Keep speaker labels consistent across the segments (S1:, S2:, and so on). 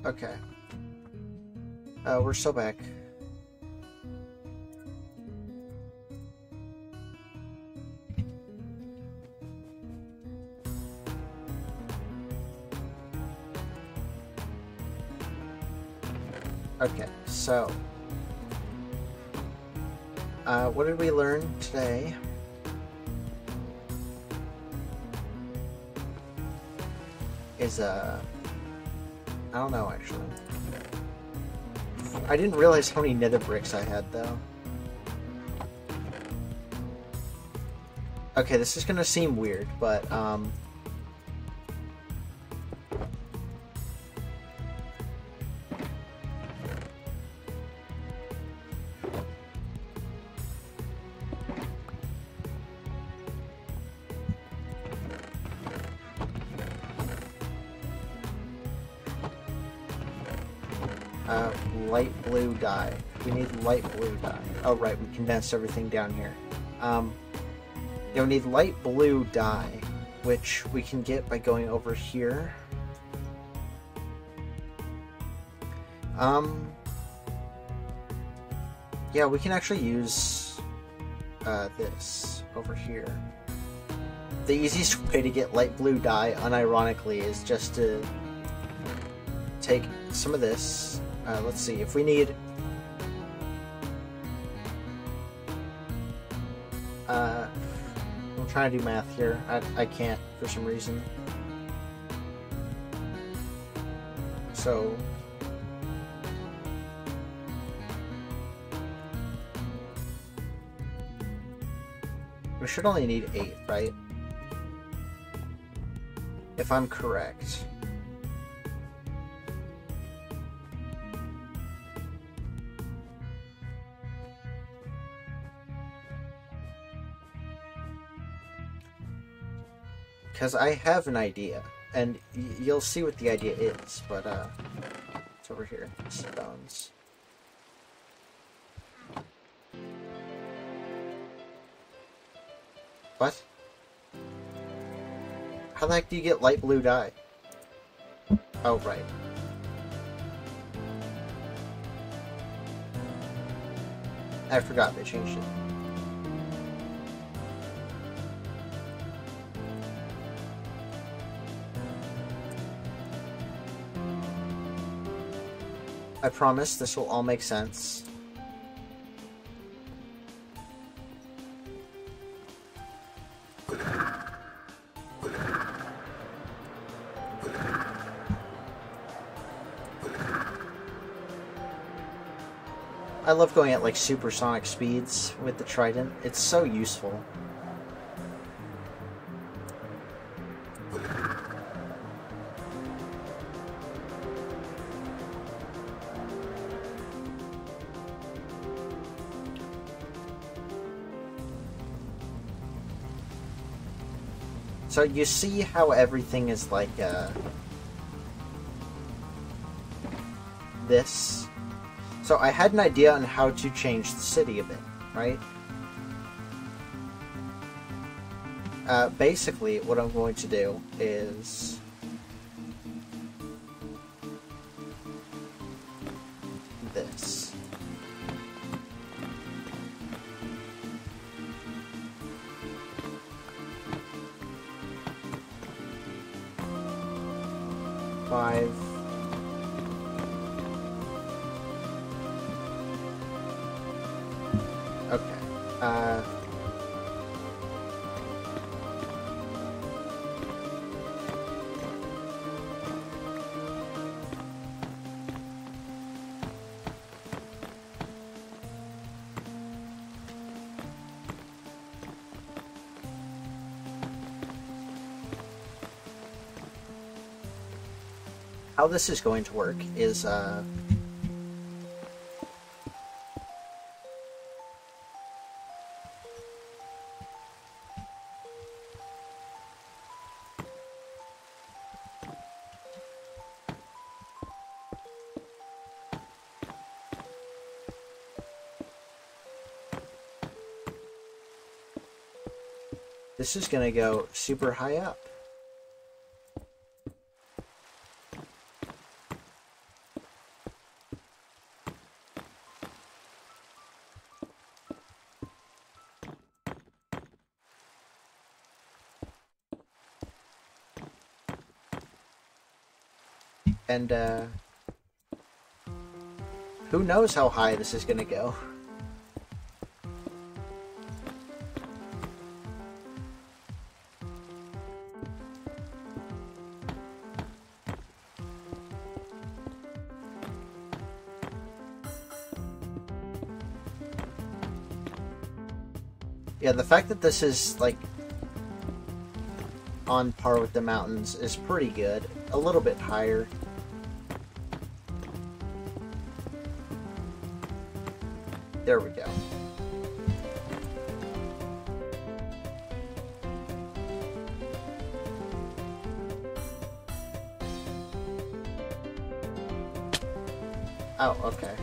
S1: Okay. We're still back. Okay, so what did we learn today? Is I don't know actually. I didn't realize how many nether bricks I had though. Okay, this is gonna seem weird, but light blue dye. We need light blue dye. Oh right, we condensed everything down here. Yeah, we need light blue dye, which we can get by going over here. Yeah, we can actually use this over here. The easiest way to get light blue dye, unironically, is just to take some of this. Let's see, if we need... I'm trying to do math here. I can't for some reason. So... we should only need 8, right? If I'm correct. Because I have an idea, and you'll see what the idea is, but it's over here. Stones. What? How the heck do you get light blue dye? Oh, right. I forgot they changed it. I promise this will all make sense. I love going at like supersonic speeds with the trident. It's so useful. So you see how everything is like this? So I had an idea on how to change the city a bit, right? Basically, what I'm going to do is... this. Five. Okay. How this is going to work is, this is going to go super high up. And, who knows how high this is gonna go. Yeah, the fact that this is, like, on par with the mountains is pretty good. A little bit higher. There we go. Oh, okay.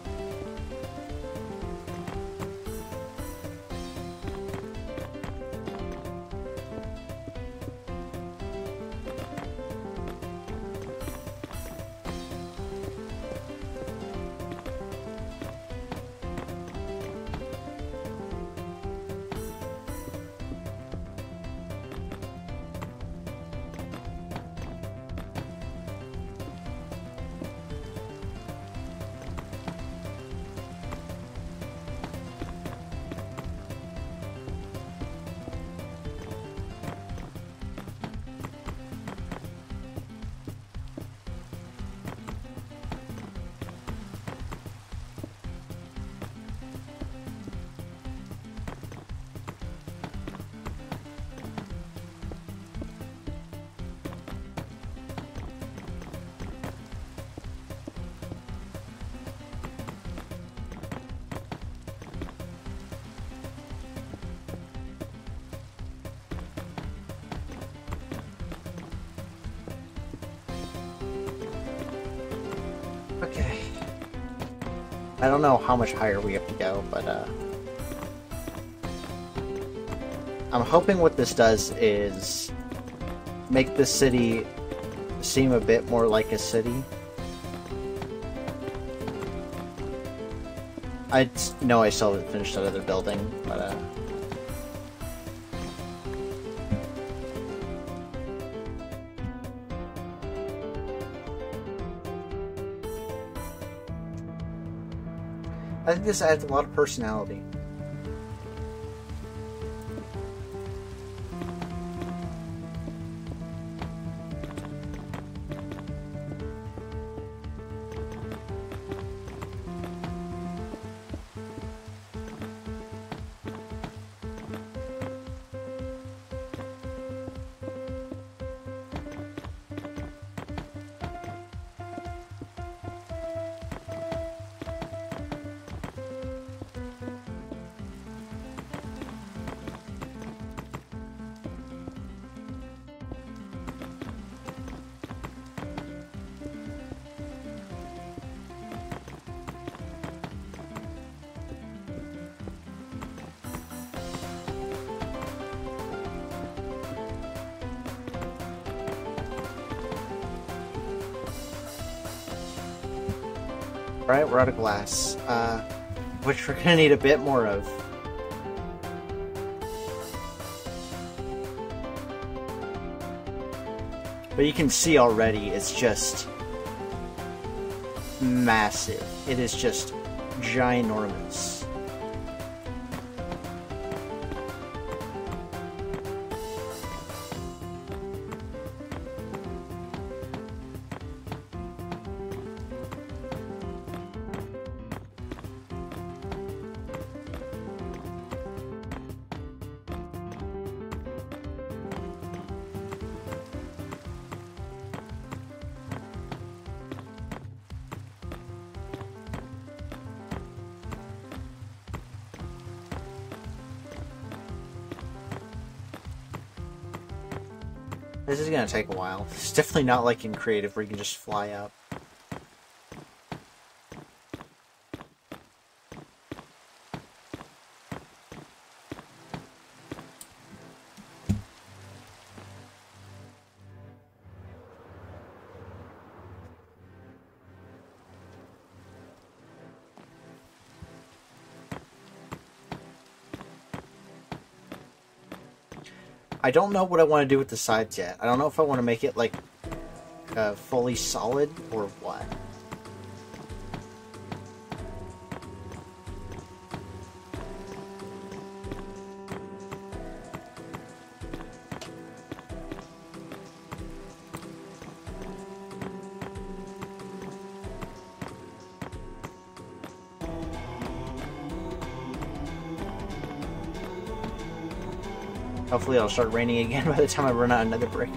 S1: Okay. I don't know how much higher we have to go, but I'm hoping what this does is make the city seem a bit more like a city. I know I still haven't finished that other building, but I think this adds a lot of personality. Alright, we're out of glass, which we're gonna need a bit more of. But you can see already, it's just massive. It is just ginormous. This is gonna take a while. It's definitely not like in creative where you can just fly up. I don't know what I want to do with the sides yet. I don't know if I want to make it like fully solid, or what? Hopefully it'll start raining again by the time I run out another brick.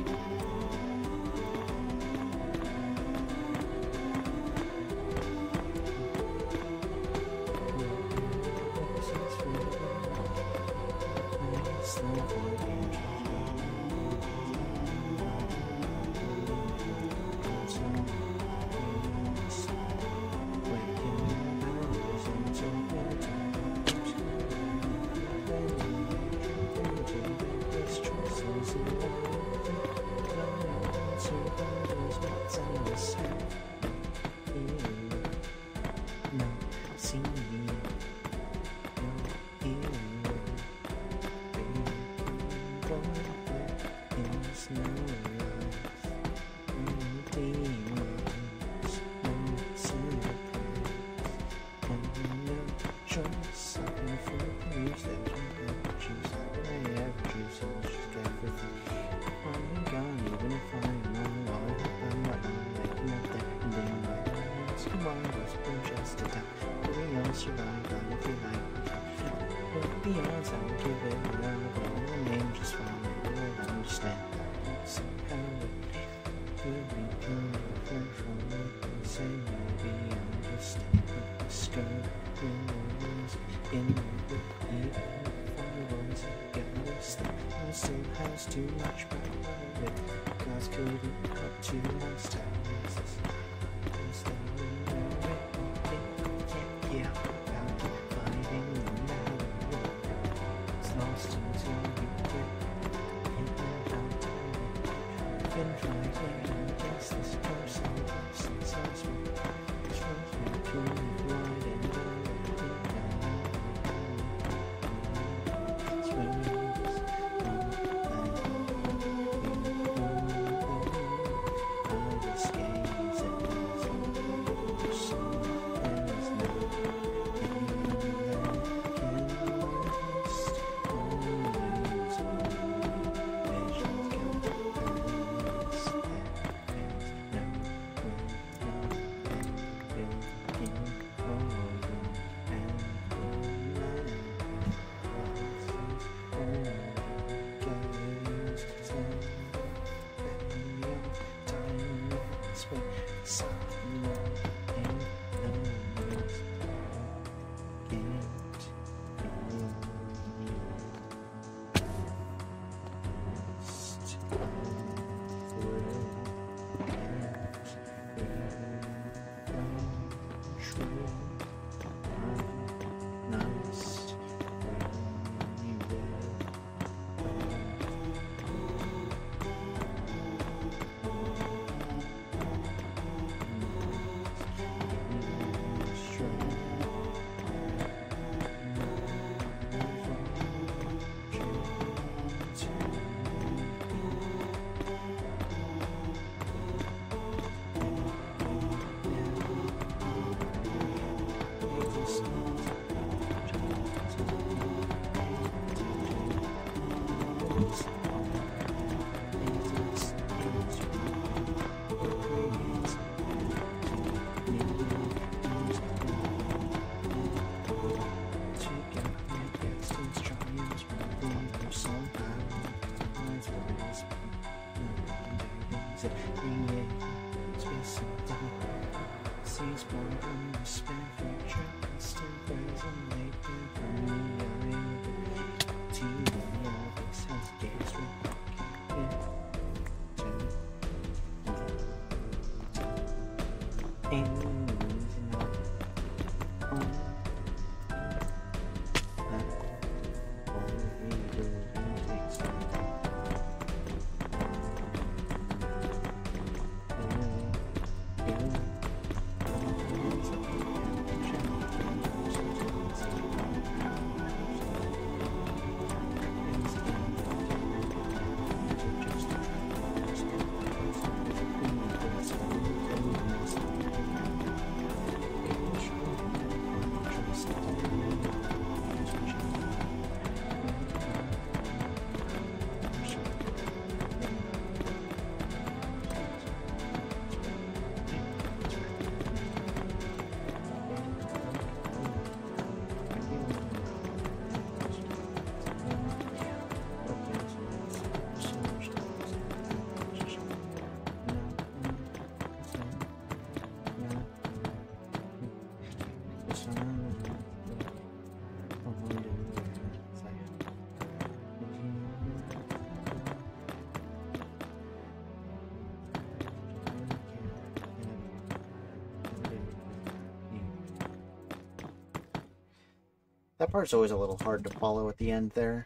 S1: That part's always a little hard to follow at the end there.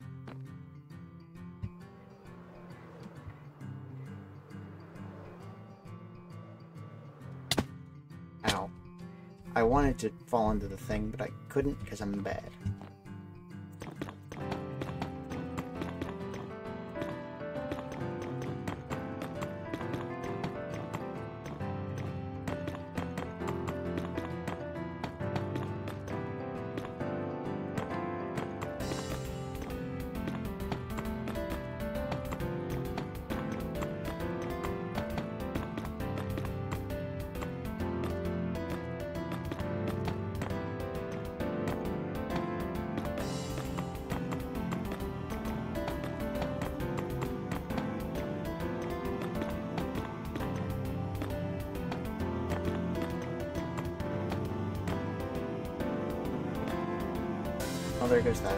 S1: Ow. I wanted to fall into the thing, but I couldn't because I'm bad. Oh, there goes that.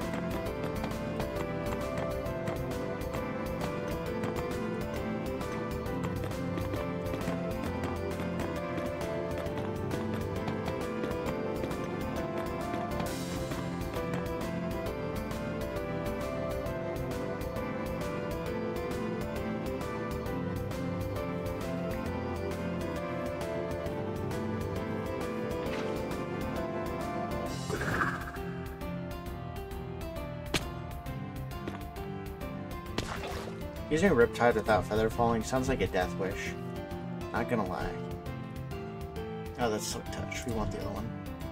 S1: Using Riptide without Feather Falling sounds like a death wish. Not gonna lie. Oh, that's Silk Touch. We want the other one.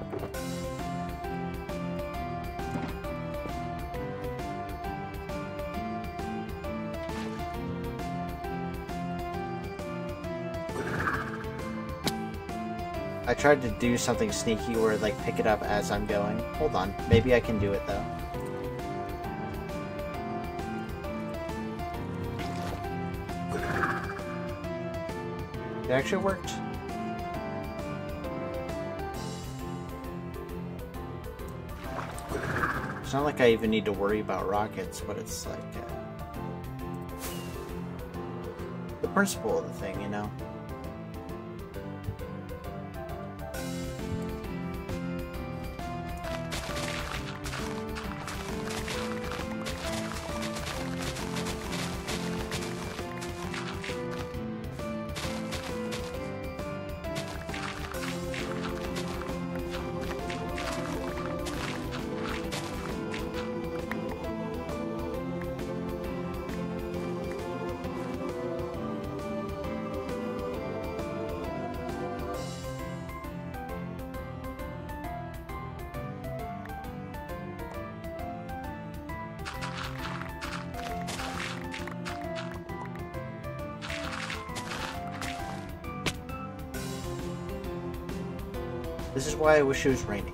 S1: I tried to do something sneaky where like pick it up as I'm going. Hold on. Maybe I can do it though. It actually worked. It's not like I even need to worry about rockets, but it's like the principle of the thing, you know? This is why I wish it was raining.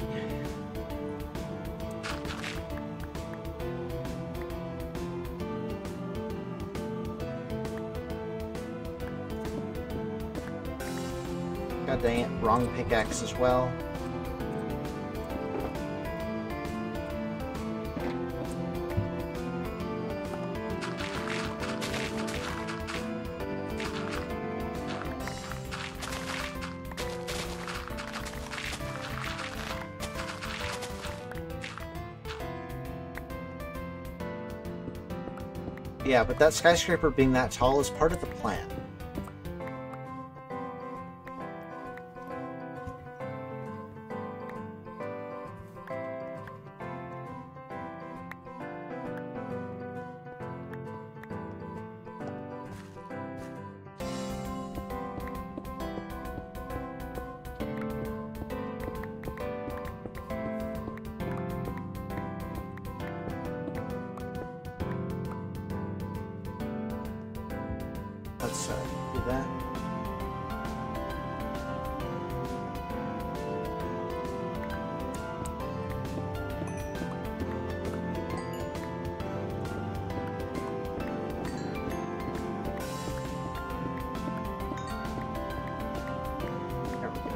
S1: God dang it, wrong pickaxe as well. Yeah, but that skyscraper being that tall is part of the plan. Let's do that. There we go.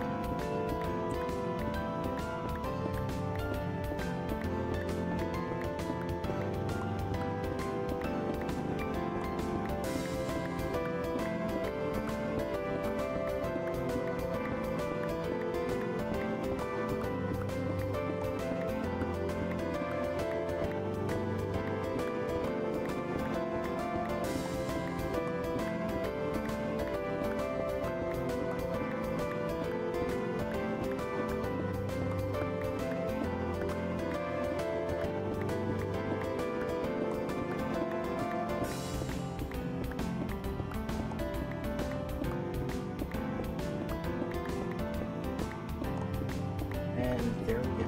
S1: And there we go.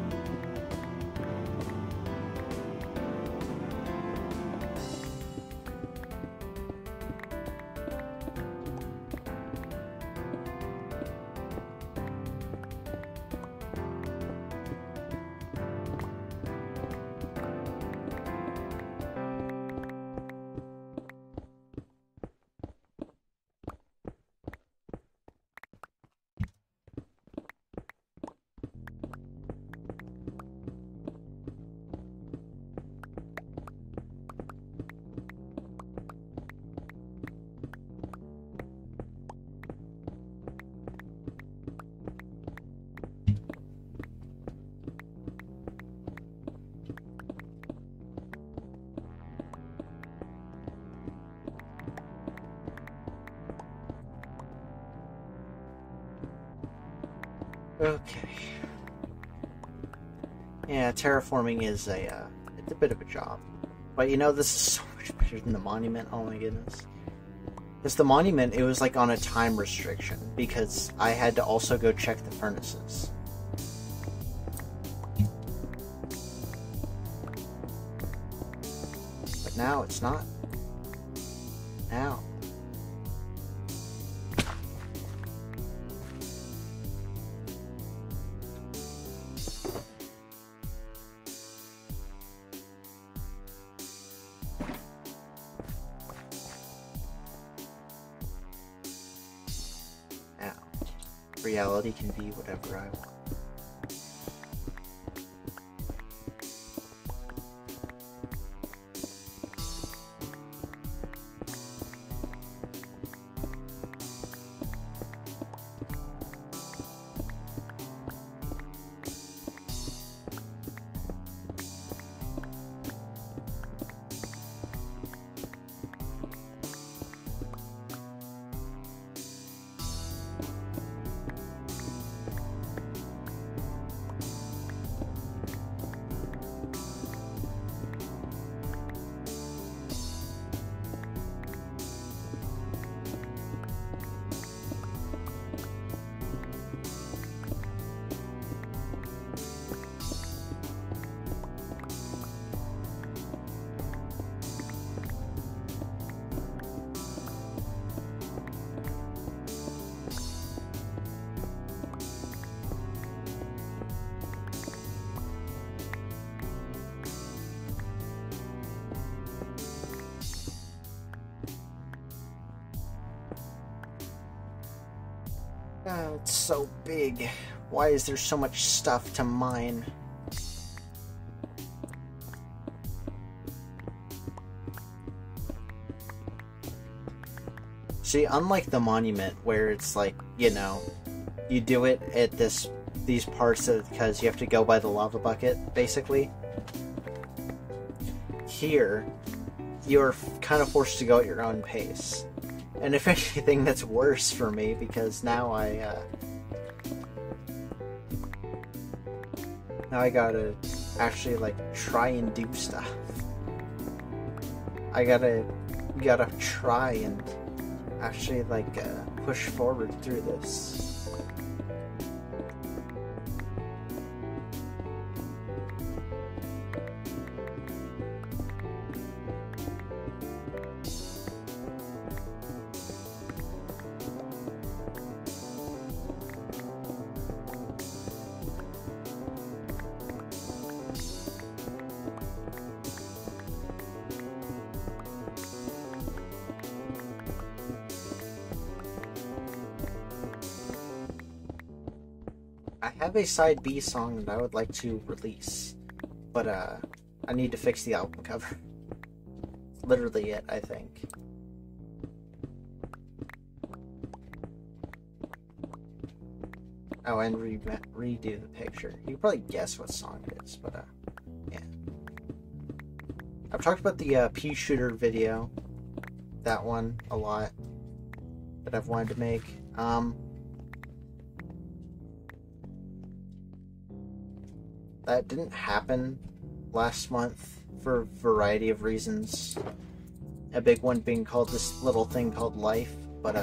S1: Okay. Yeah, terraforming is it's a bit of a job. But you know, this is so much better than the monument, oh my goodness. Because the monument, it was like on a time restriction, because I had to also go check the furnaces. But now it's not. Now. Reality can be whatever I want. Oh, it's so big. Why is there so much stuff to mine? See, unlike the monument, where it's like, you know, you do it at these parts because you have to go by the lava bucket, basically. Here, you're kind of forced to go at your own pace. And if anything, that's worse for me, because now now I gotta actually, like, try and do stuff. I gotta try and actually, like, push forward through this. I have a side B song that I would like to release, but I need to fix the album cover. Literally it, I think. Oh, and redo the picture. You can probably guess what song it is, but yeah. I've talked about the pea shooter video, that one, a lot, that I've wanted to make. That didn't happen last month for a variety of reasons. A big one being called this little thing called life, but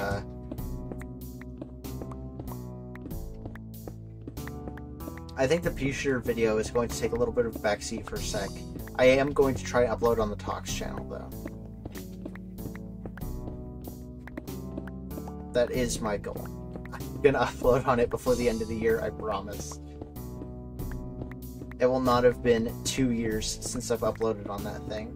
S1: I think the future video is going to take a little bit of a backseat for a sec. I am going to try to upload on the Talks channel, though. That is my goal. I'm gonna upload on it before the end of the year, I promise. It will not have been 2 years since I've uploaded on that thing.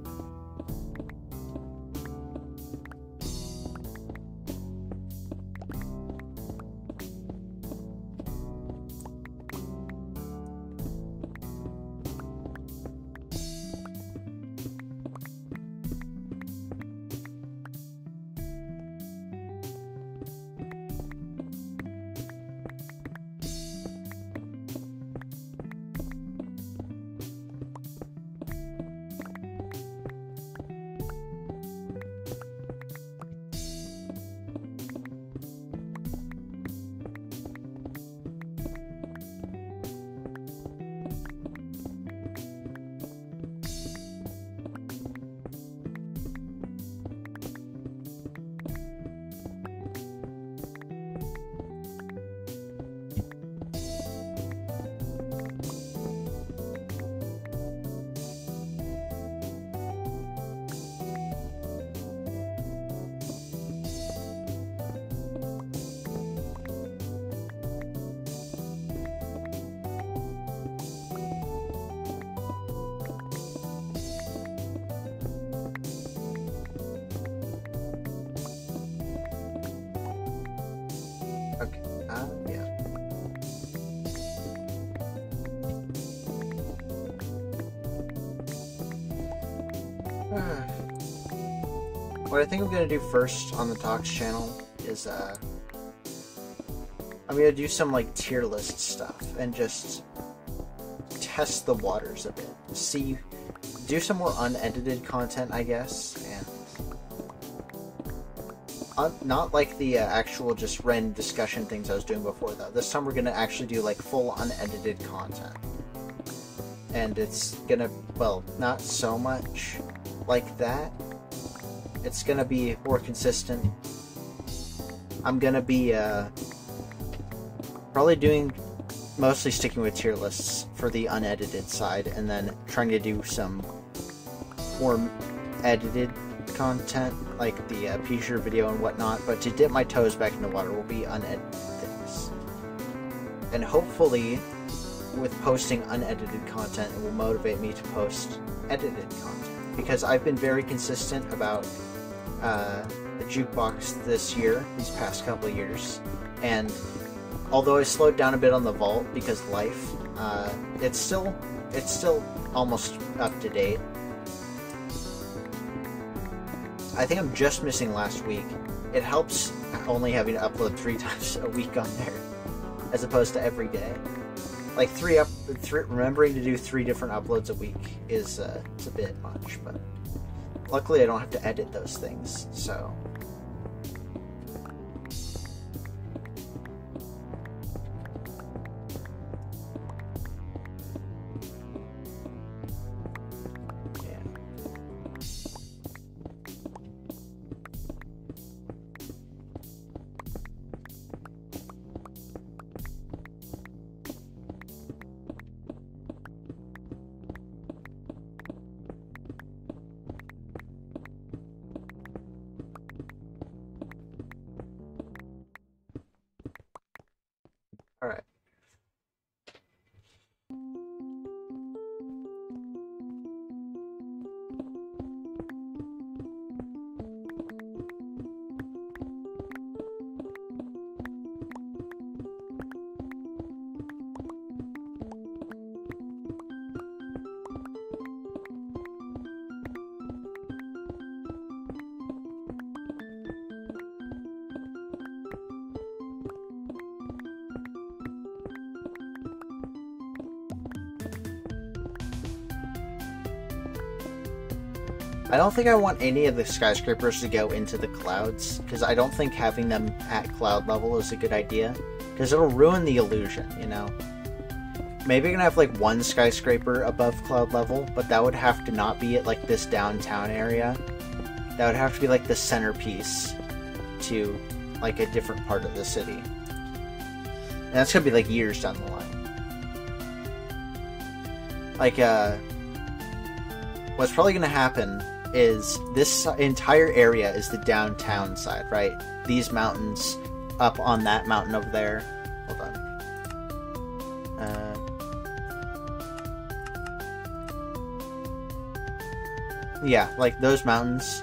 S1: Okay, yeah. What I think I'm gonna do first on the Talks channel is, I'm gonna do some, like, tier list stuff and just test the waters a bit. See, do some more unedited content, I guess, and not like the actual just random discussion things I was doing before, though. This time we're gonna actually do, like, full unedited content. And it's gonna, well, not so much like that. It's gonna be more consistent. I'm gonna be, probably mostly sticking with tier lists for the unedited side, and then trying to do some more edited content, like the P-shirt video and whatnot, but to dip my toes back in the water will be unedited things. And hopefully, with posting unedited content, it will motivate me to post edited content, because I've been very consistent about the jukebox this year, these past couple of years, and although I slowed down a bit on the vault because life, it's still almost up to date. I think I'm just missing last week. It helps only having to upload 3 times a week on there, as opposed to every day. Like remembering to do 3 different uploads a week is it's a bit much, but luckily I don't have to edit those things, so. Alright. I don't think I want any of the skyscrapers to go into the clouds, because I don't think having them at cloud level is a good idea, because it'll ruin the illusion, you know? Maybe you're gonna have like one skyscraper above cloud level, but that would have to not be at like this downtown area. That would have to be like the centerpiece to like a different part of the city. And that's gonna be like years down the line. Like, what's probably gonna happen is this entire area is the downtown side, right? These mountains up on that mountain over there. Hold on. Yeah, like those mountains.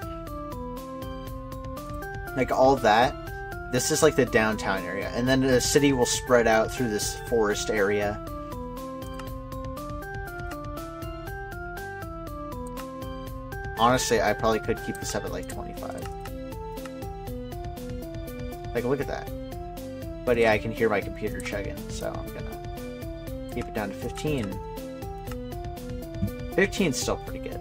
S1: Like all that. This is like the downtown area. And then the city will spread out through this forest area. Honestly, I probably could keep this up at like 25. Like, look at that. But yeah, I can hear my computer chugging, so I'm gonna keep it down to 15. 15's still pretty good.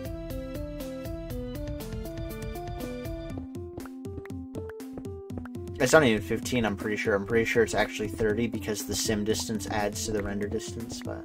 S1: It's not even 15, I'm pretty sure. I'm pretty sure it's actually 30 because the sim distance adds to the render distance, but...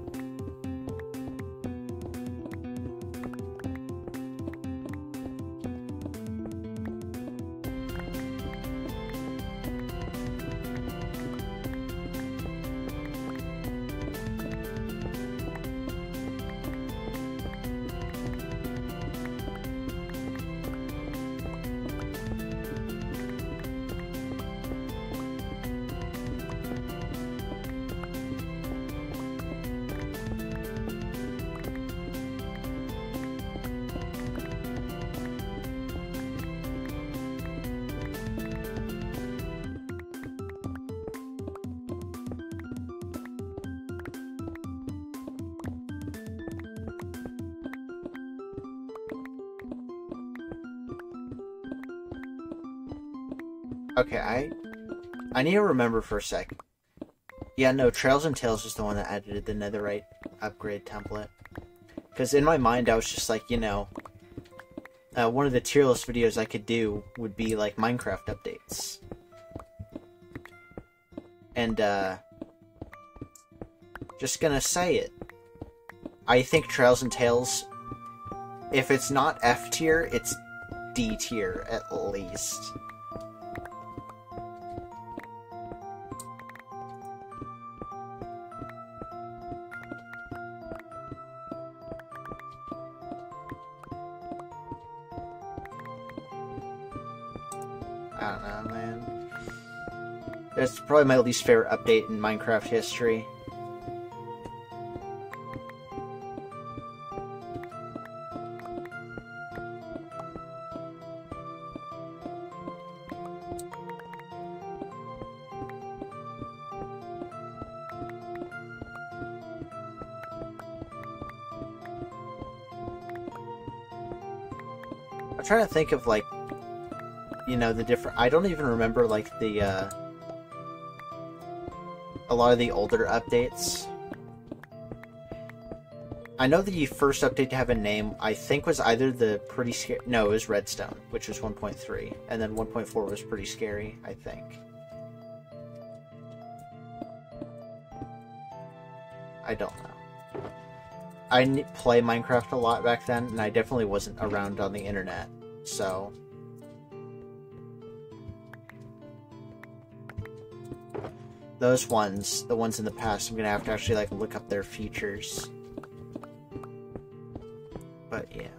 S1: Okay, I need to remember for a sec. Yeah, no, Trails and Tales is the one that added the netherite upgrade template. Because in my mind, I was just like, you know, one of the tier list videos I could do would be like Minecraft updates. And, just gonna say it. I think Trails and Tales, if it's not F tier, it's D tier at least. I don't know, man. That's probably my least favorite update in Minecraft history. I'm trying to think of, like, you know, the different... I don't even remember, like, the, a lot of the older updates. I know the first update to have a name, I think, was either the Pretty Scary... No, it was Redstone, which was 1.3. And then 1.4 was Pretty Scary, I think. I don't know. I didn't play Minecraft a lot back then, and I definitely wasn't around on the internet, so... Those ones, the ones in the past, I'm gonna have to actually, like, look up their features. But, yeah.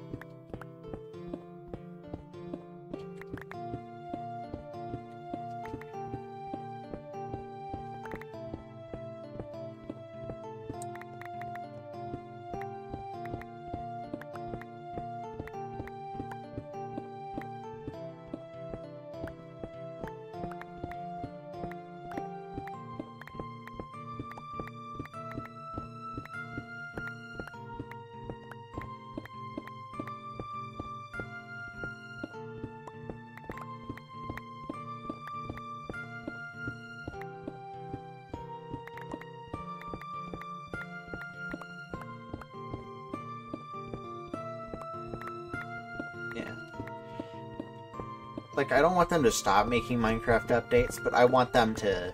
S1: Like, I don't want them to stop making Minecraft updates, but I want them to...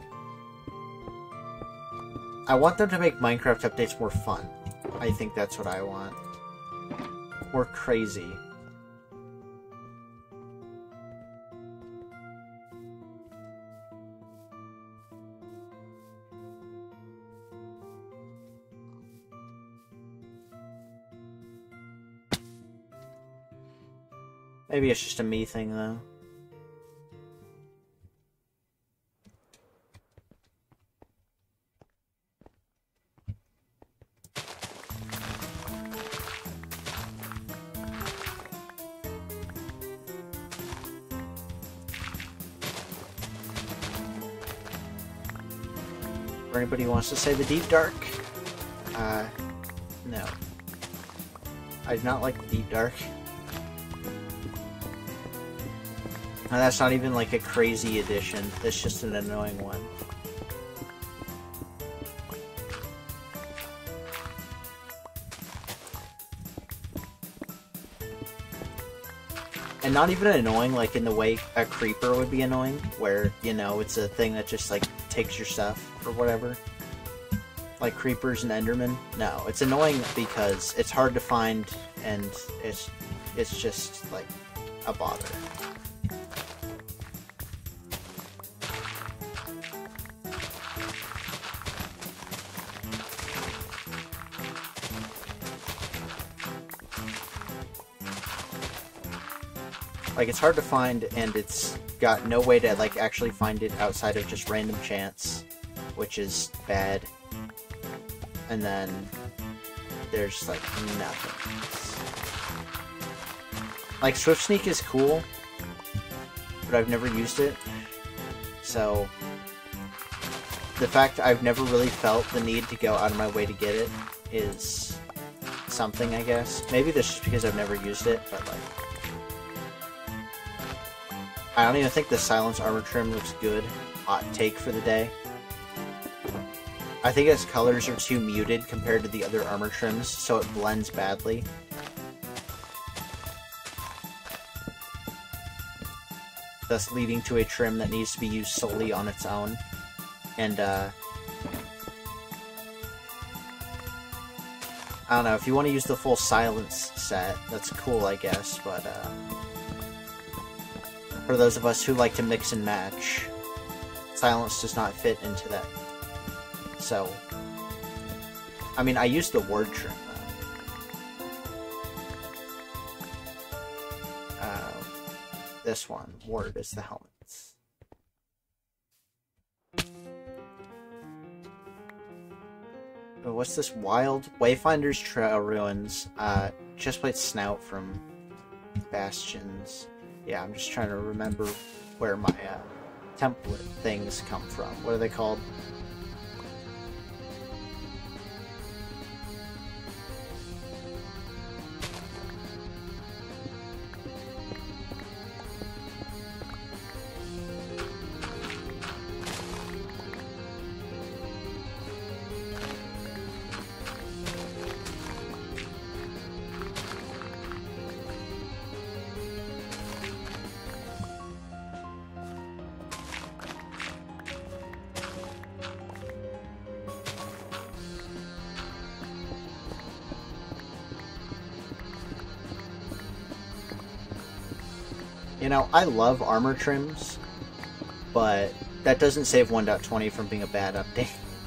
S1: I want them to make Minecraft updates more fun. I think that's what I want. More crazy. Maybe it's just a me thing, though. For anybody who wants to say the Deep Dark, no. I do not like the Deep Dark. And that's not even like a crazy addition, it's just an annoying one. And not even annoying like in the way a creeper would be annoying, where, you know, it's a thing that just like takes your stuff or whatever. Like creepers and endermen. No, it's annoying because it's hard to find and it's just like a bother. Like, it's hard to find, and it's got no way to, like, actually find it outside of just random chance, which is bad. And then there's, like, nothing. Like, Swift Sneak is cool, but I've never used it. So, the fact I've never really felt the need to go out of my way to get it is something, I guess. Maybe that's just because I've never used it, but, like... I don't even think the Silence Armor Trim looks good. Hot take for the day. I think its colors are too muted compared to the other armor trims, so it blends badly. Thus leading to a trim that needs to be used solely on its own. And, I don't know, if you want to use the full Silence set, that's cool, I guess, but, for those of us who like to mix and match, Silence does not fit into that. So, I mean, I use the word trim, though. This one, word, is the helmets. But what's this? Wild Wayfinder's Trail Ruins. Chestplate Snout from Bastions. Yeah, I'm just trying to remember where my template things come from. What are they called? You know, I love armor trims, but that doesn't save 1.20 from being a bad update.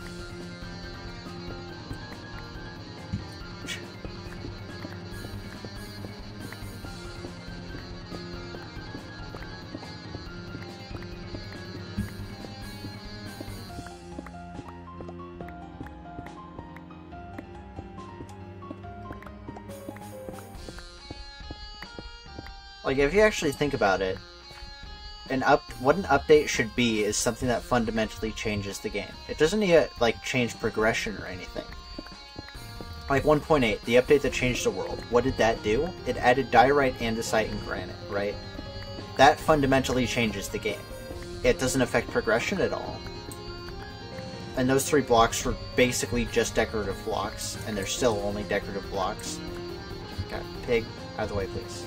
S1: Like, if you actually think about it, what an update should be is something that fundamentally changes the game. It doesn't need to, like, change progression or anything. Like 1.8, the update that changed the world. What did that do? It added diorite, andesite, and granite, right? That fundamentally changes the game. It doesn't affect progression at all. And those 3 blocks were basically just decorative blocks, and they're still only decorative blocks. God, pig, out of the way, please.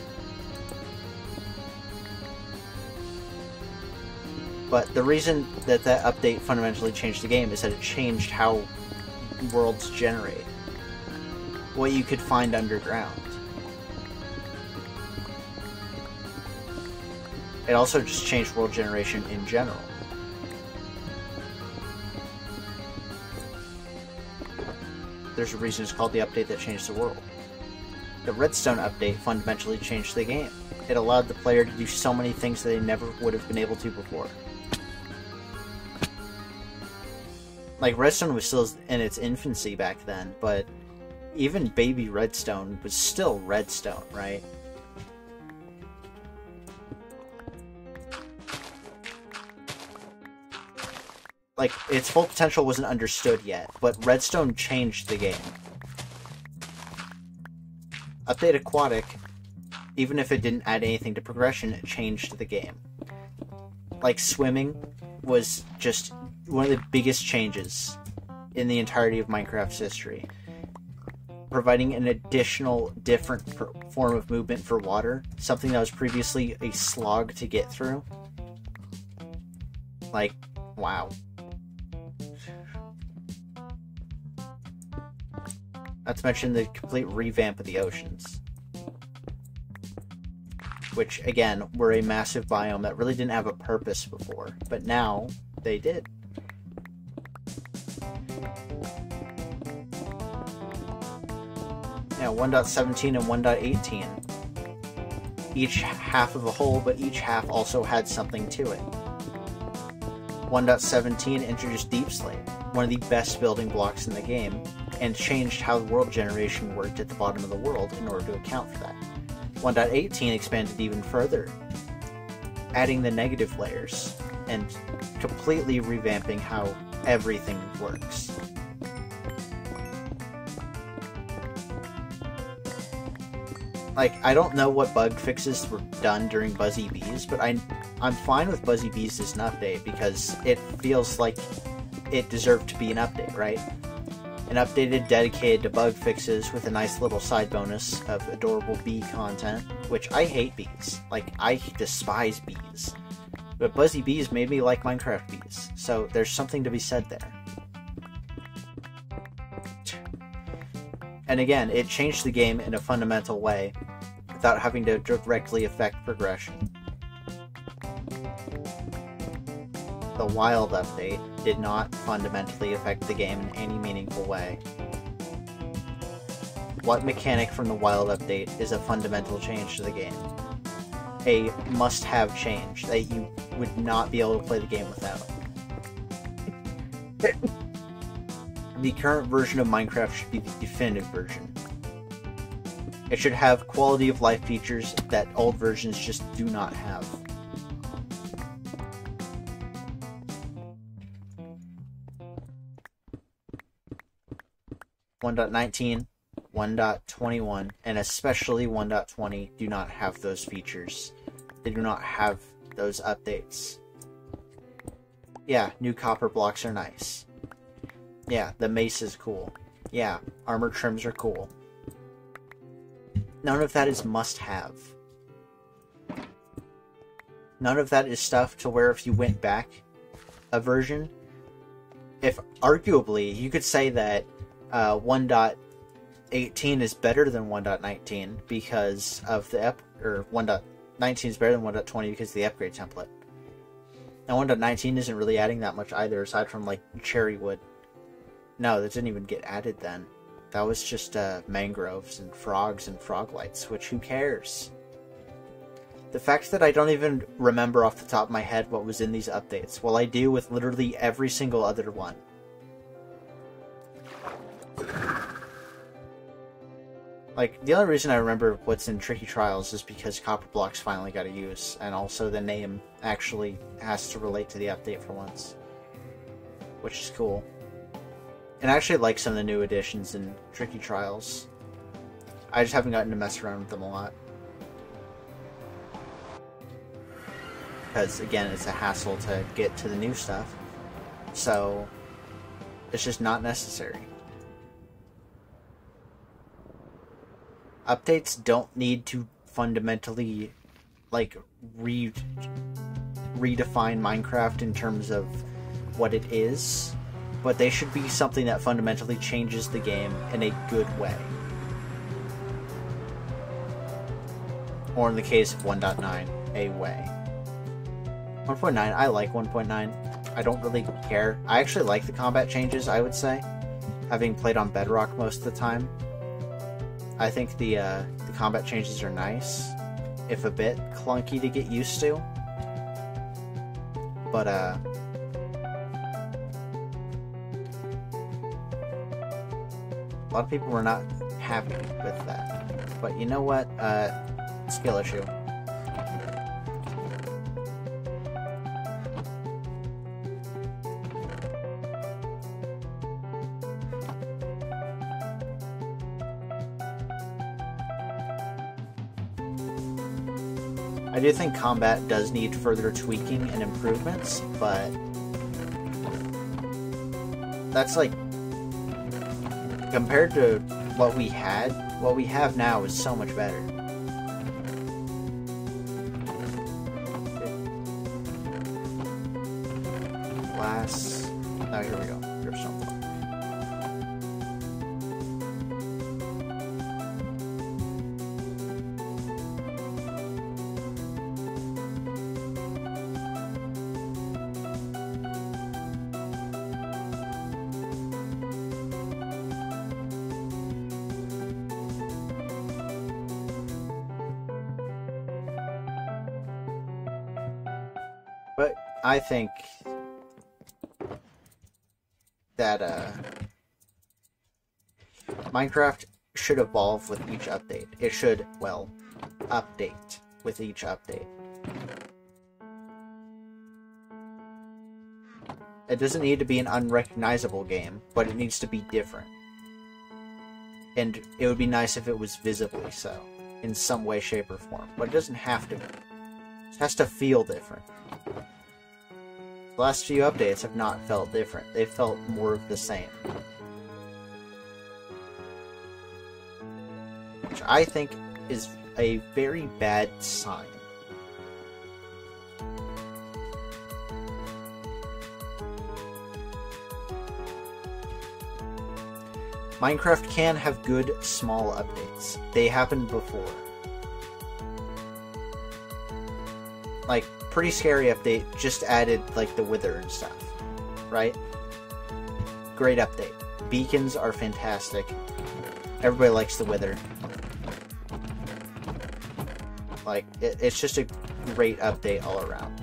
S1: But the reason that that update fundamentally changed the game is that it changed how worlds generate. What you could find underground. It also just changed world generation in general. There's a reason it's called the update that changed the world. The Redstone update fundamentally changed the game. It allowed the player to do so many things that they never would have been able to before. Like, Redstone was still in its infancy back then, but even baby Redstone was still Redstone, right? Like, its full potential wasn't understood yet, but Redstone changed the game. Update Aquatic, even if it didn't add anything to progression, it changed the game. Like, swimming was just one of the biggest changes in the entirety of Minecraft's history. Providing an additional, different form of movement for water, something that was previously a slog to get through. Like, wow. Not to mention the complete revamp of the oceans. Which, again, were a massive biome that really didn't have a purpose before. But now, they did. Now, 1.17 and 1.18. Each half of a whole, but each half also had something to it. 1.17 introduced Deep Slate, one of the best building blocks in the game, and changed how the world generation worked at the bottom of the world in order to account for that. 1.18 expanded even further, adding the negative layers, and completely revamping how everything works. Like, I don't know what bug fixes were done during Buzzy Bees, but I'm fine with Buzzy Bees as an update because it feels like it deserved to be an update, right? An updated dedicated to bug fixes with a nice little side bonus of adorable bee content, which I hate bees. Like, I despise bees. But Buzzy Bees made me like Minecraft bees, so there's something to be said there. And again, it changed the game in a fundamental way, without having to directly affect progression. The Wild update did not fundamentally affect the game in any meaningful way. What mechanic from the Wild update is a fundamental change to the game? A must-have change that you would not be able to play the game without. The current version of Minecraft should be the definitive version. It should have quality of life features that old versions just do not have. .19, 1.21, and especially 1.20 do not have those features. They do not have those updates. Yeah, new copper blocks are nice. Yeah, the mace is cool. Yeah, armor trims are cool. None of that is must-have. None of that is stuff to where if you went back a version, if arguably you could say that 1.18 is better than 1.19 because of the 1.19 is better than 1.20 because of the upgrade template. Now 1.19 isn't really adding that much either, aside from like cherry wood. No, that didn't even get added then. That was just mangroves and frogs and frog lights, which who cares? The fact that I don't even remember off the top of my head what was in these updates, well, I do with literally every single other one. Like, the only reason I remember what's in Tricky Trials is because copper blocks finally got a use, and also the name actually has to relate to the update for once. Which is cool. And I actually like some of the new additions in Tricky Trials. I just haven't gotten to mess around with them a lot. Because, again, it's a hassle to get to the new stuff. So, it's just not necessary. Updates don't need to fundamentally, like, redefine Minecraft in terms of what it is, but they should be something that fundamentally changes the game in a good way. Or in the case of 1.9, a way. 1.9, I like 1.9. I don't really care. I actually like the combat changes, I would say, having played on Bedrock most of the time. I think the combat changes are nice, if a bit clunky to get used to. But a lot of people were not happy with that. But you know what? Skill issue. I do think combat does need further tweaking and improvements, but that's like, compared to what we have now is so much better. Glass. Oh, here we go. Here's something. But I think that Minecraft should evolve with each update. It should, well, update with each update. It doesn't need to be an unrecognizable game, but it needs to be different. And it would be nice if it was visibly so, in some way, shape, or form. But it doesn't have to be. It has to feel different. The last few updates have not felt different. They've felt more of the same. Which I think is a very bad sign. Minecraft can have good, small updates. They happened before. Like, Pretty Scary update just added, like, the wither and stuff. Right? Great update. Beacons are fantastic. Everybody likes the wither. Like, it's just a great update all around.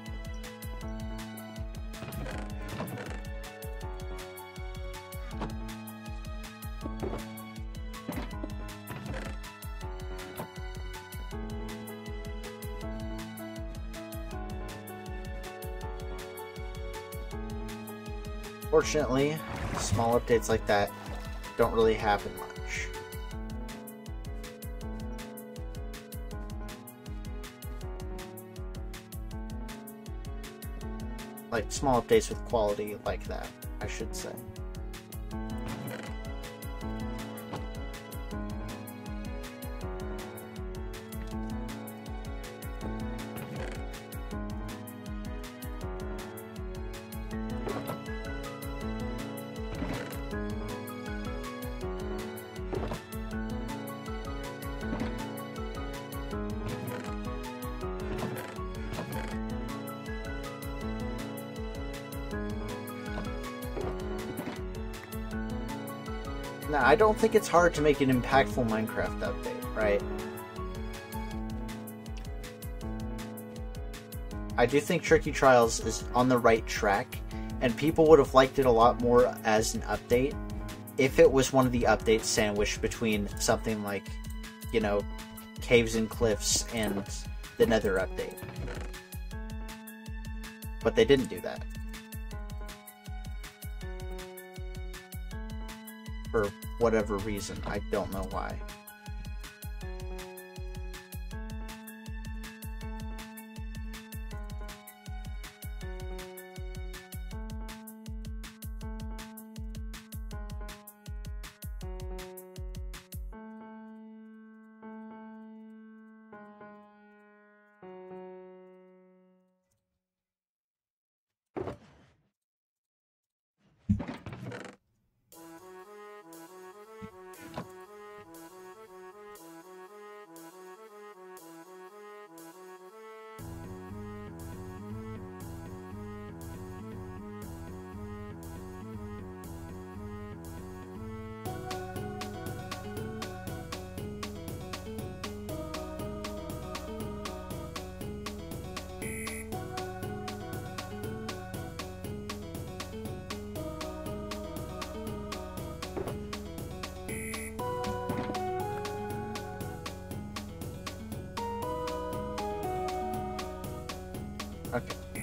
S1: Fortunately, small updates like that don't really happen much. Like, small updates with quality like that, I should say. Now, I don't think it's hard to make an impactful Minecraft update, right? I do think Tricky Trials is on the right track, and people would have liked it a lot more as an update if it was one of the updates sandwiched between something like, you know, Caves and Cliffs and the Nether update. But they didn't do that. For whatever reason, I don't know why. Okay.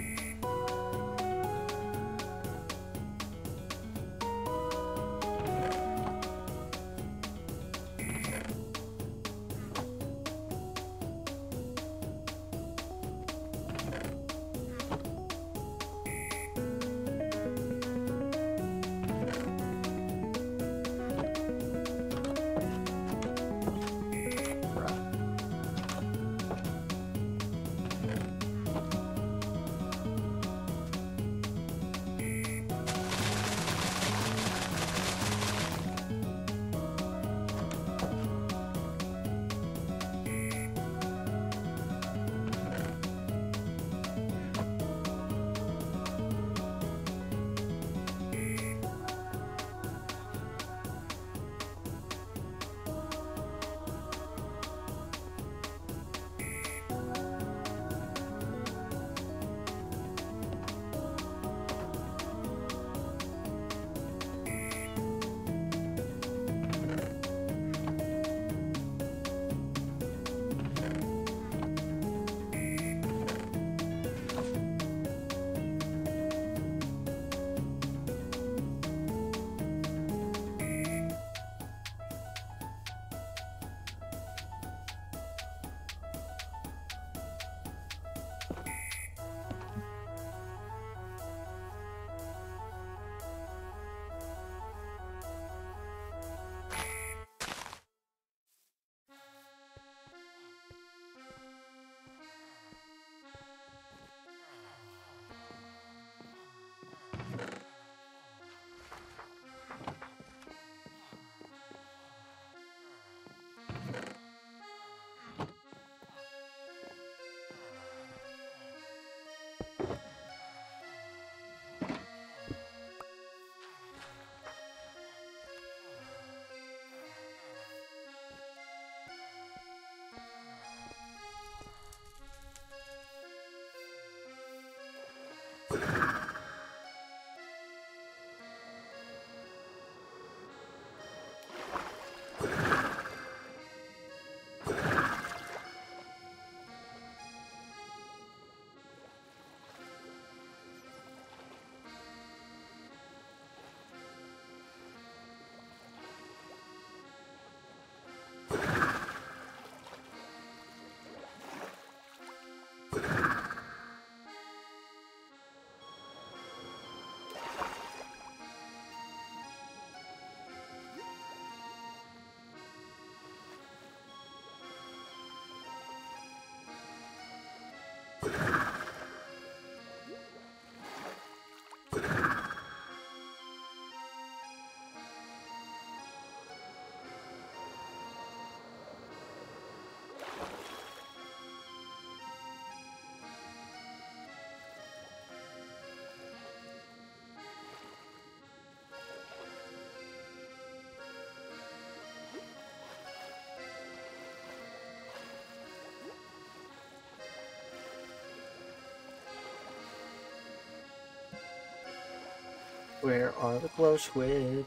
S1: Where are the glow squid?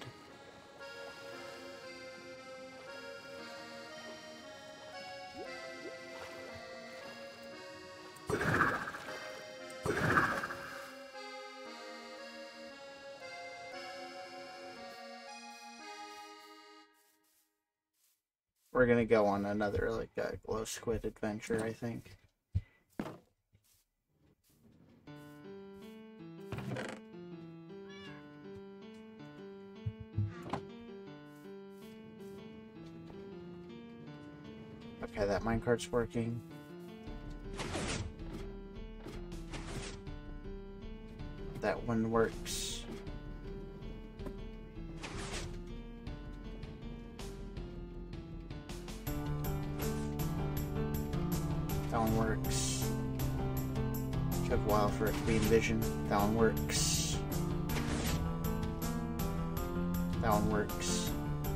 S1: We're gonna go on another glow squid adventure, I think. Okay, that minecart's working. That one works. That one works. Took a while for it to be envisioned. That one works. That one works.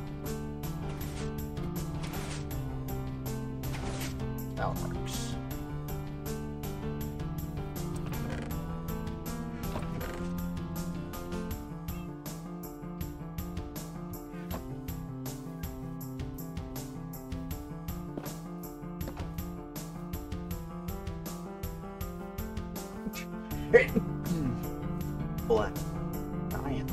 S1: That one works. Black. Dying.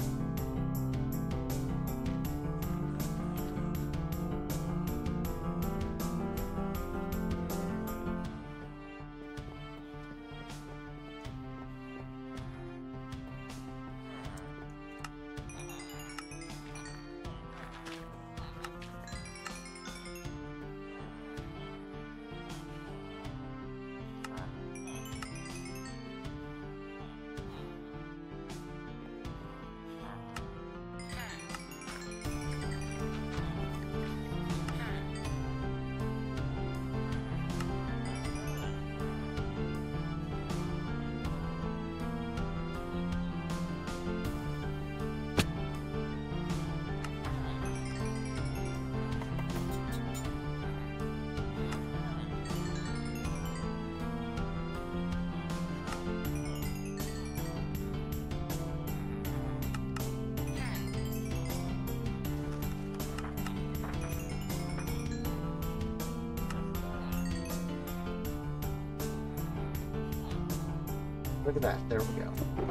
S1: Look at that. There we go.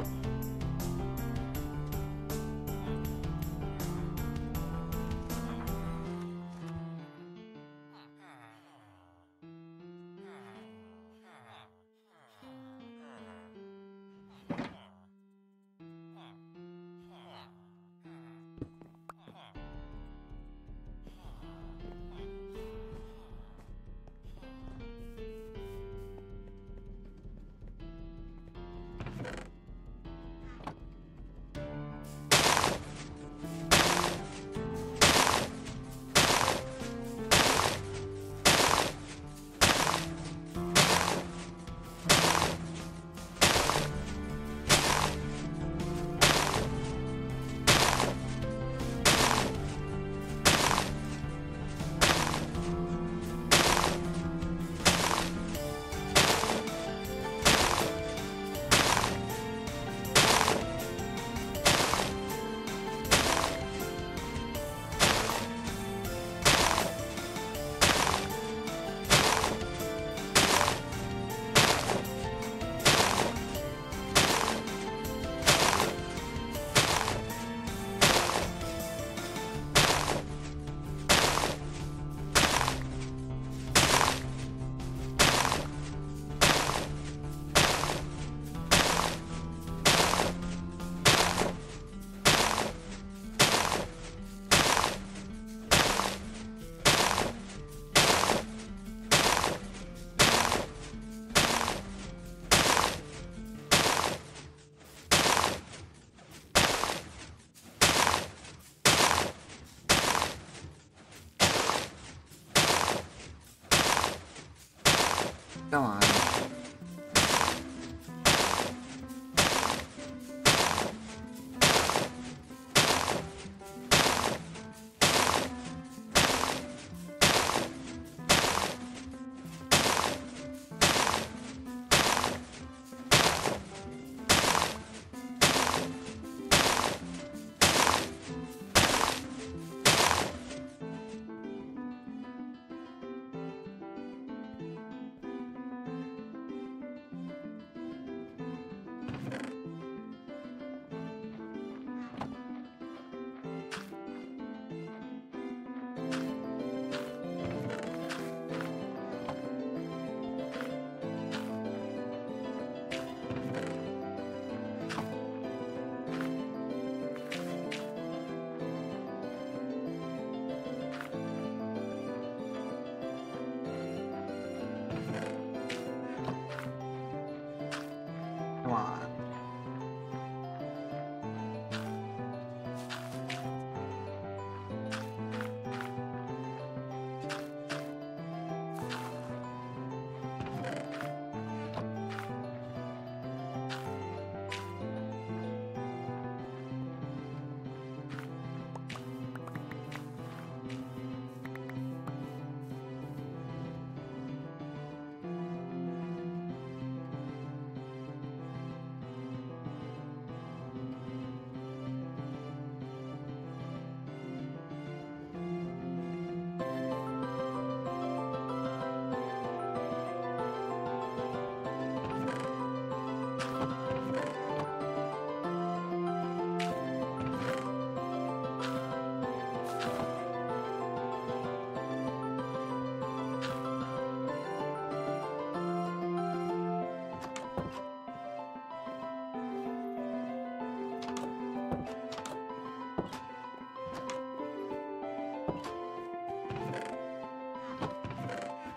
S1: Come on.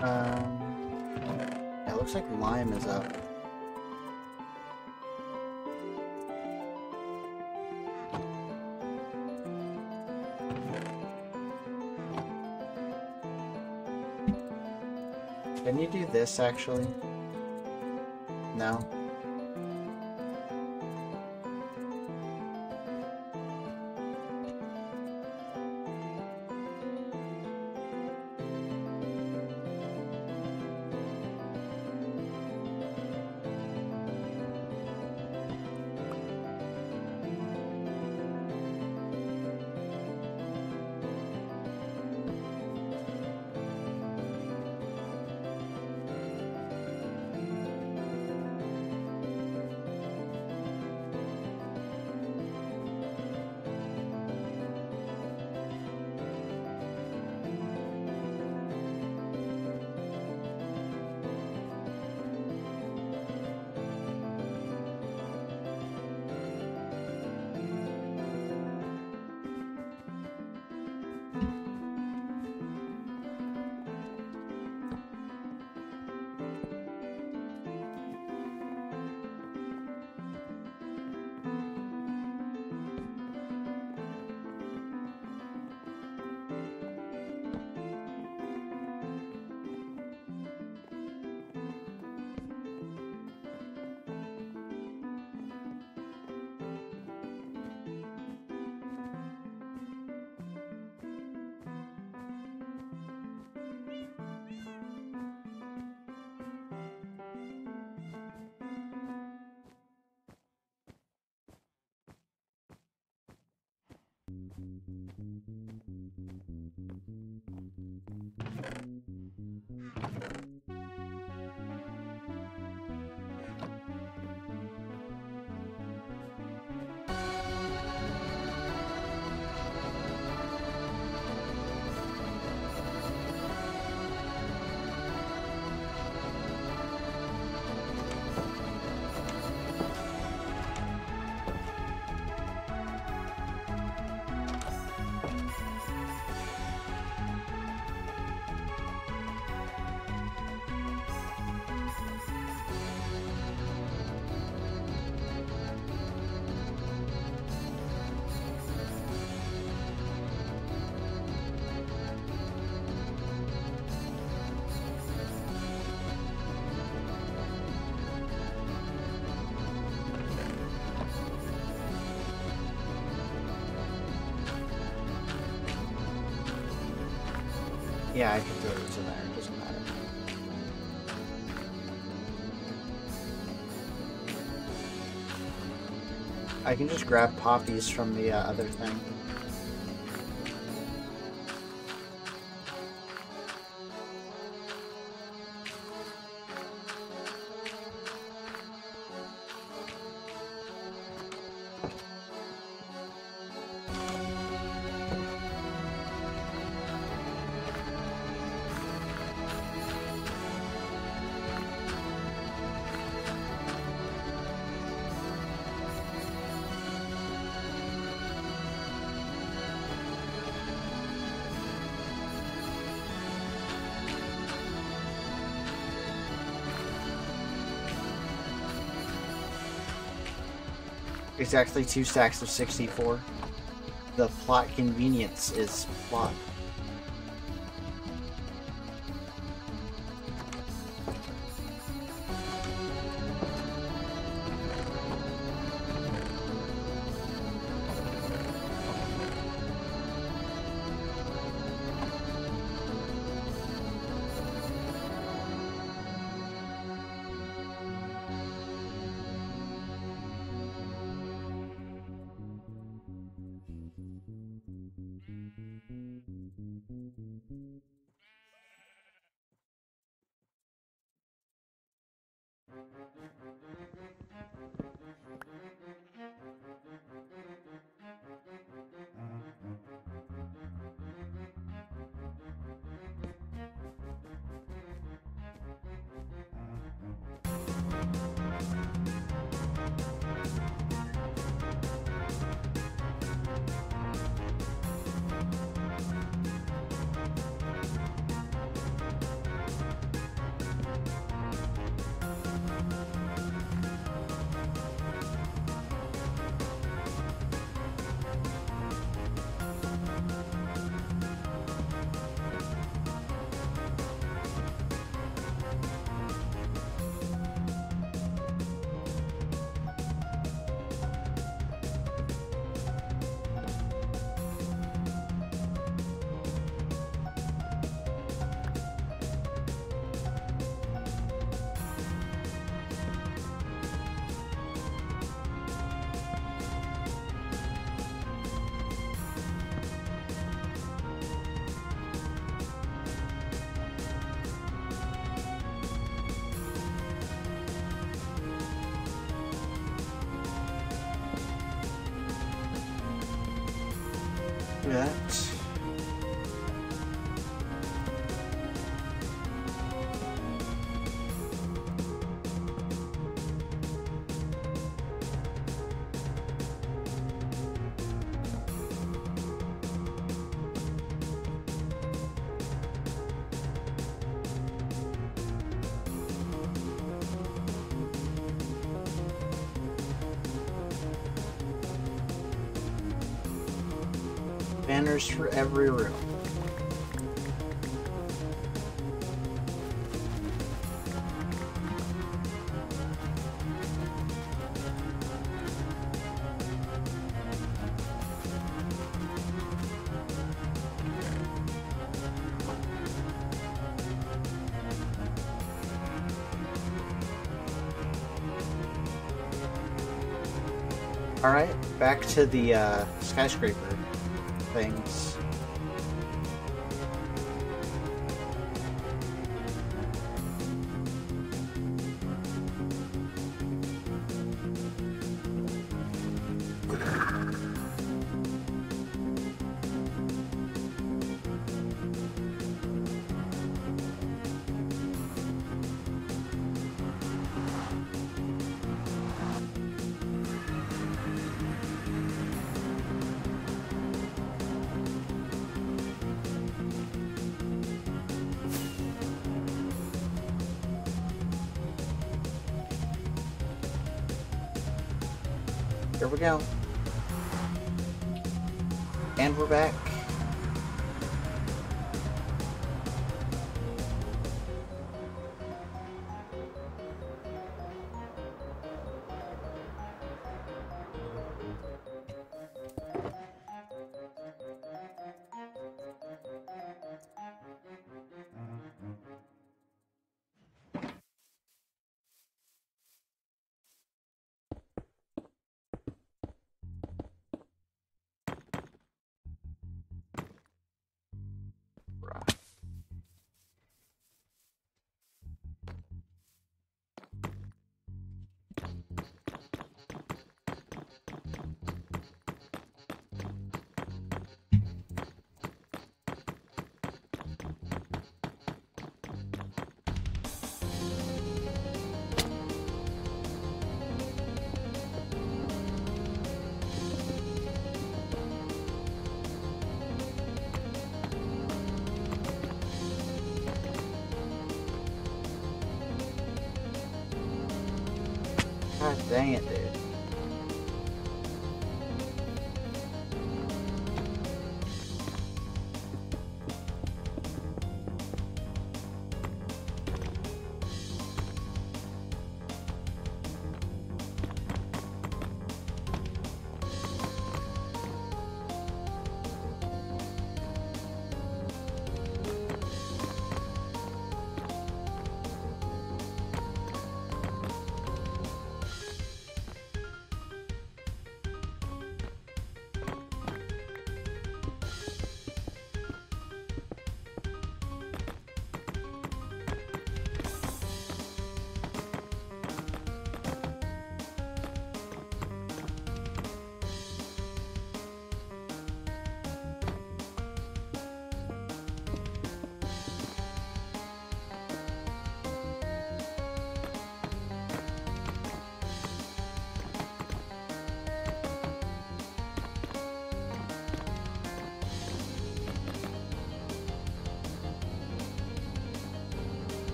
S1: It looks like lime is up. Can you do this actually? No? Yeah, I can throw those in there, it doesn't matter. I can just grab poppies from the other thing. Exactly 2 stacks of 64. The plot convenience is plot. do that. Banners for every room. Alright, back to the skyscraper things. Here we go. And we're back. God dang it, dude.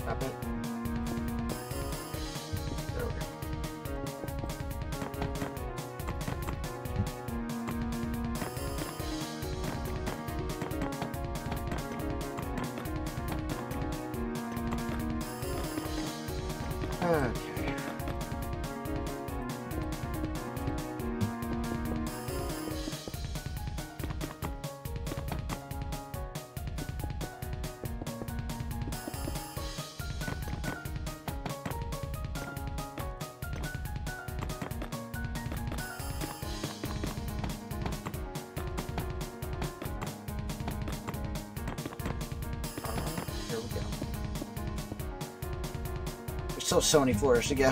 S1: Stop it. There we go. Okay. Here we go. There's still so many floors to go.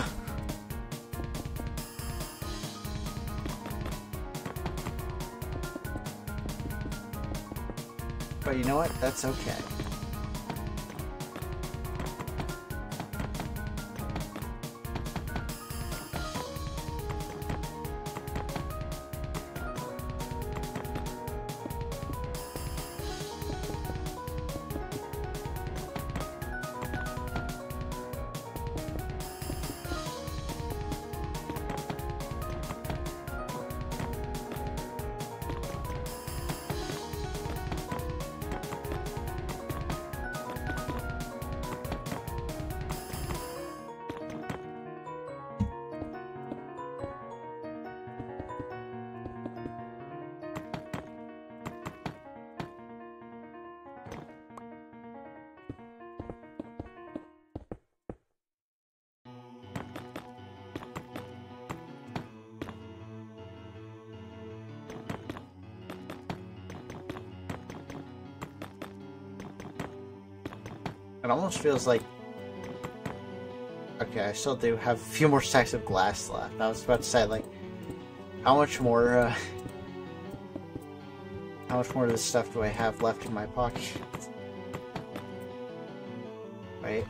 S1: But you know what? That's okay. It almost feels like... Okay, I still do have a few more stacks of glass left. I was about to say, like, how much more of this stuff do I have left in my pocket? Right?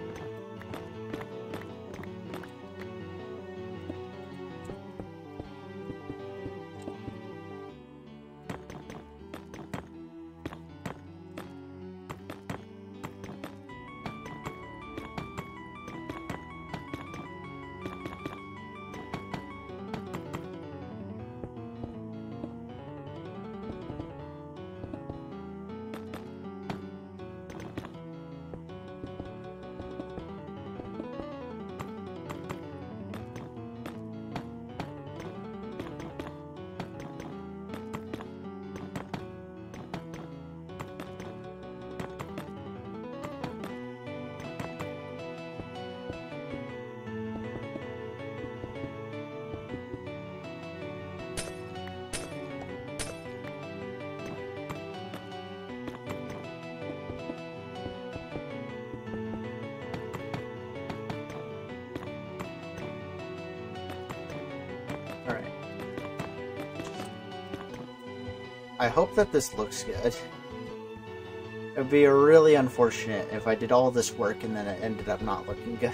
S1: I hope that this looks good. It would be really unfortunate if I did all this work and then it ended up not looking good.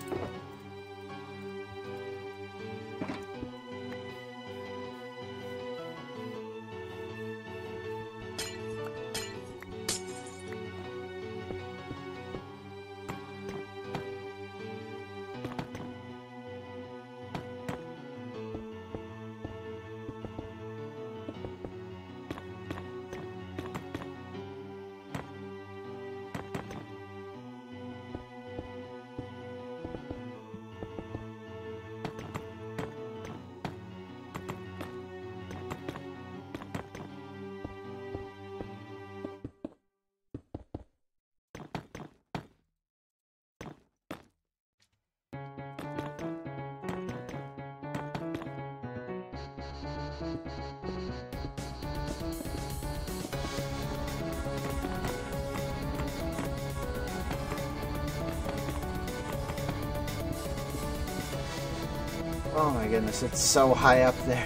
S1: Oh my goodness, it's so high up there.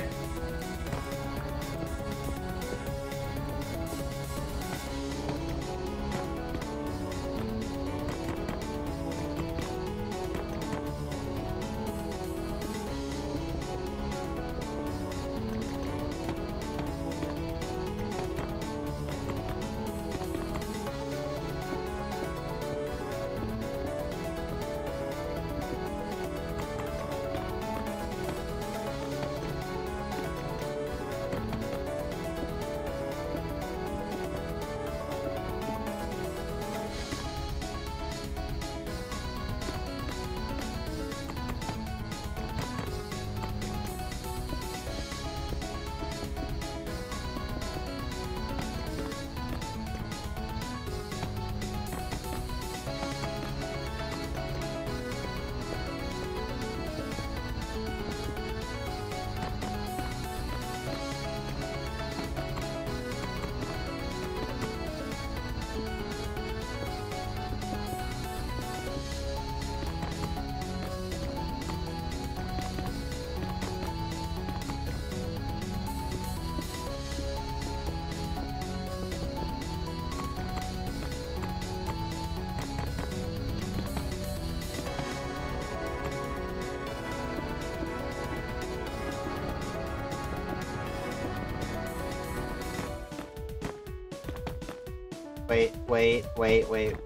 S1: Wait, wait, wait, wait.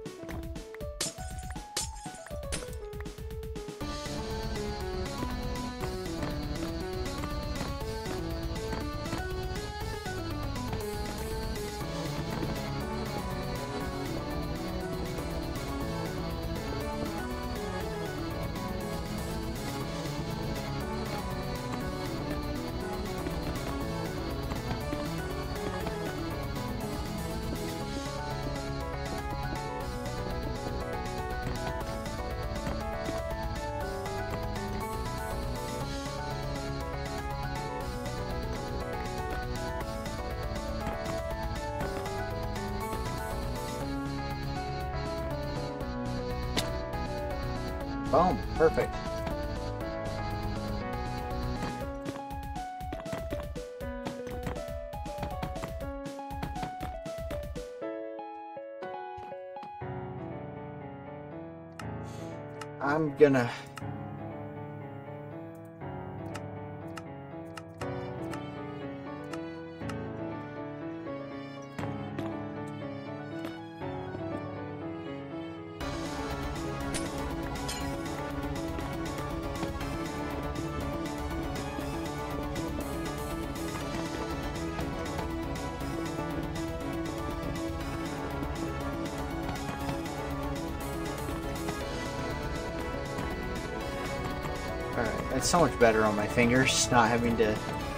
S1: Boom, perfect. I'm gonna... Alright, it's so much better on my fingers, not having to...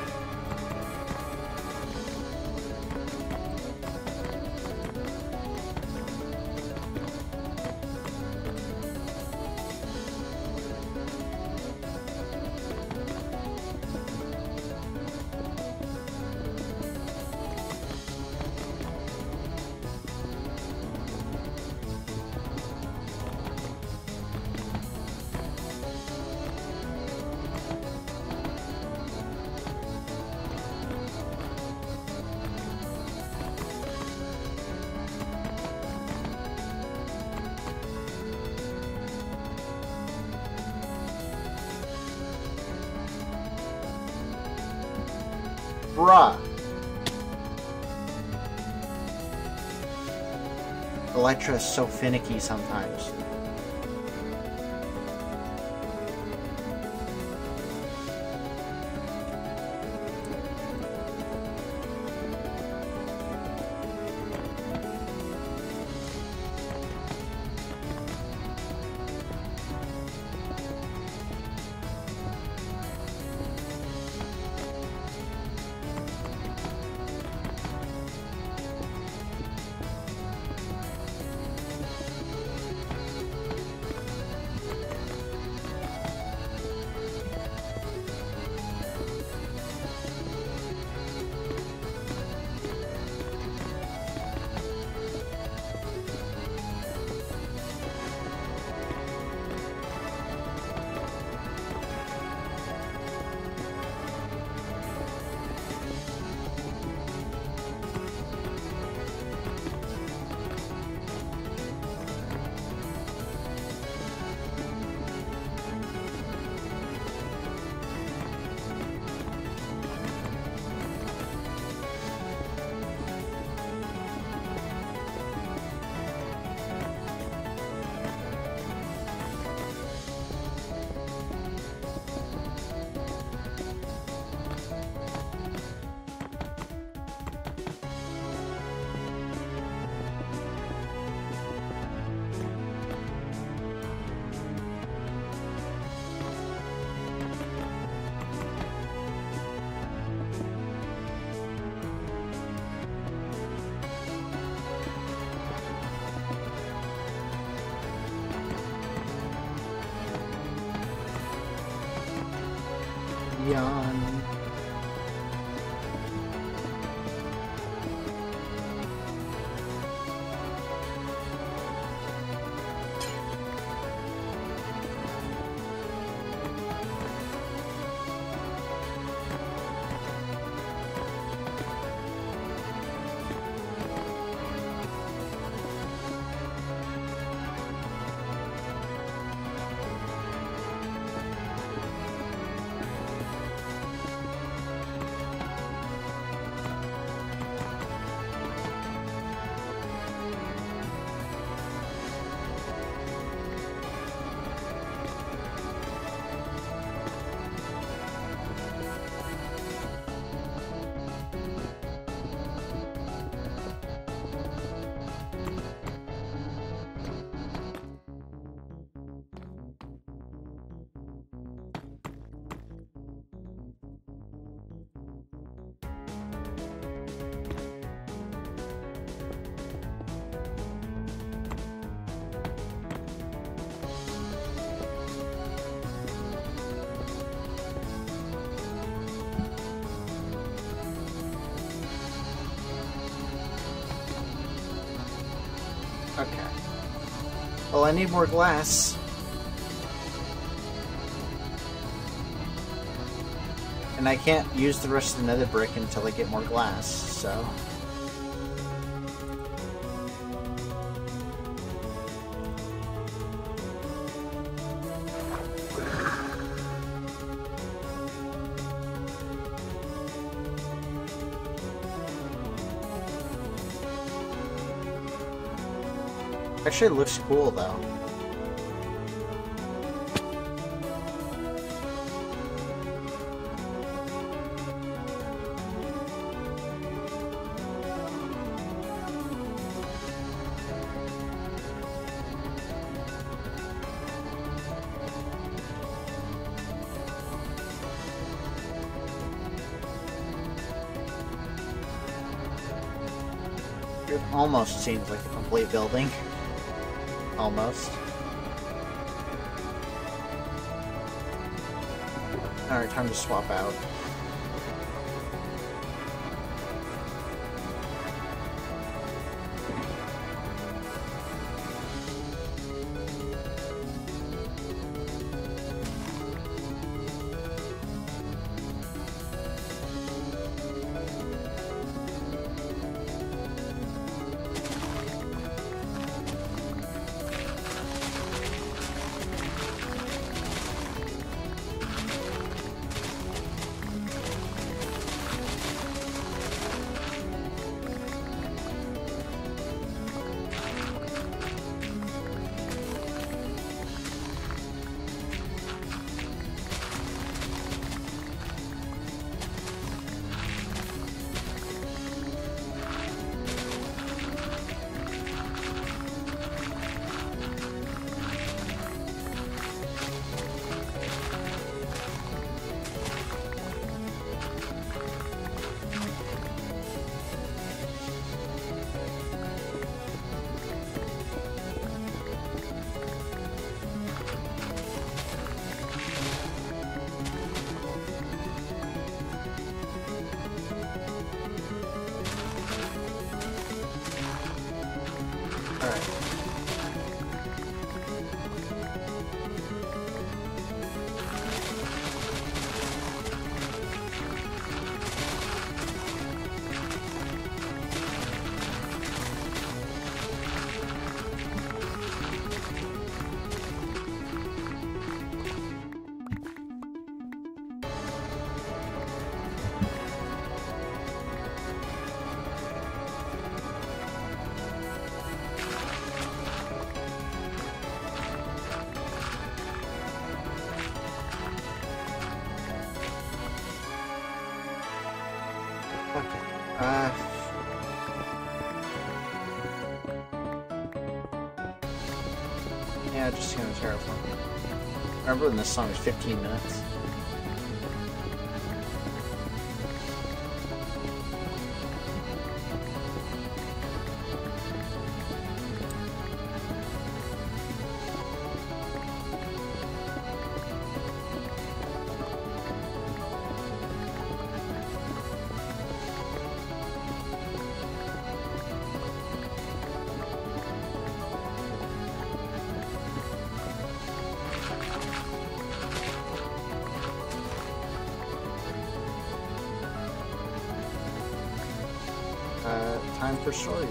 S1: Bruh. Electra is so finicky sometimes. Yawn. Okay. Well, I need more glass. And I can't use the rest of the nether brick until I get more glass, so... Actually, it looks cool, though. It almost seems like a complete building. Almost. Alright, time to swap out. Yeah, just gonna terraform. Remember when this song was 15 minutes? Time for storage.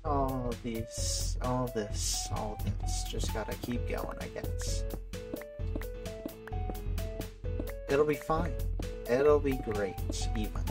S1: All these, all this, all this. Just gotta keep going, I guess. It'll be fine. It'll be great, even.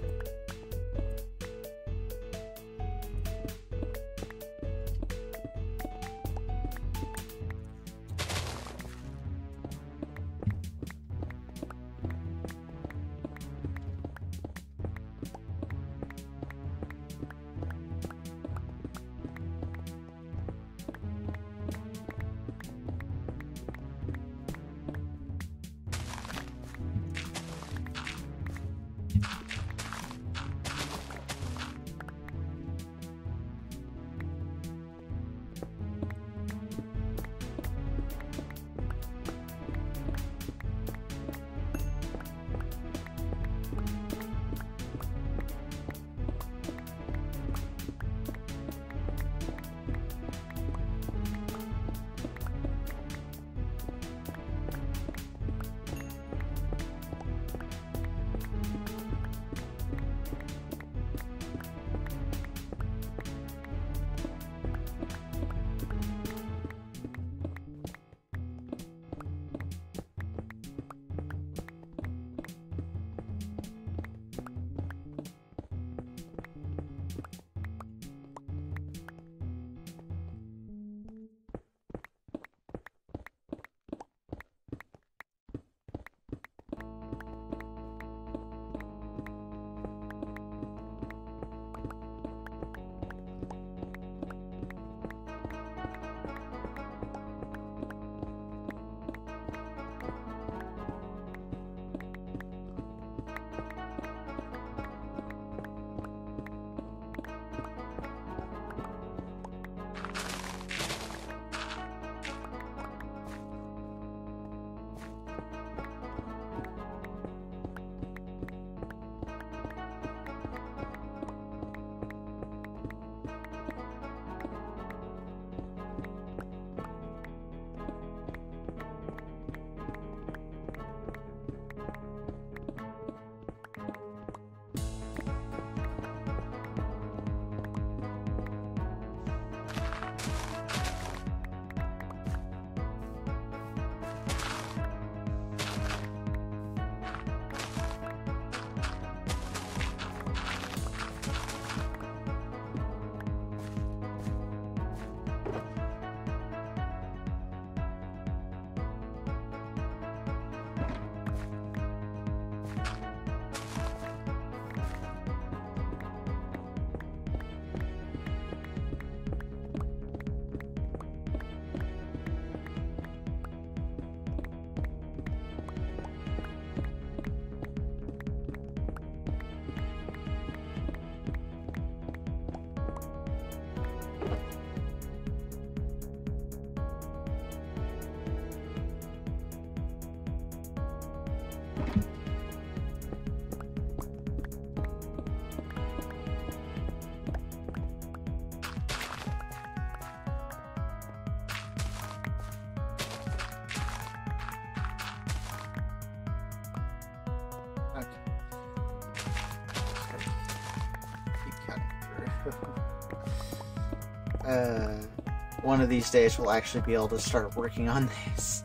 S1: One of these days we'll actually be able to start working on this.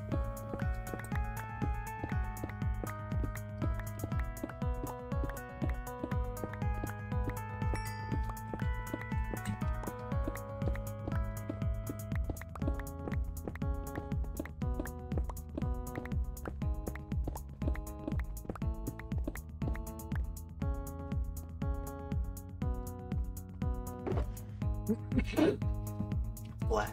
S1: Black.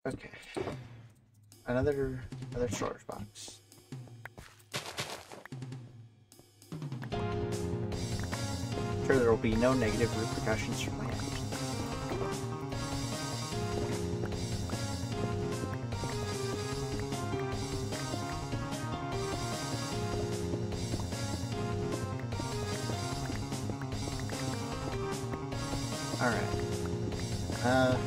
S1: Okay. Another storage box. Sure, there will be no negative repercussions from my actions. Alright.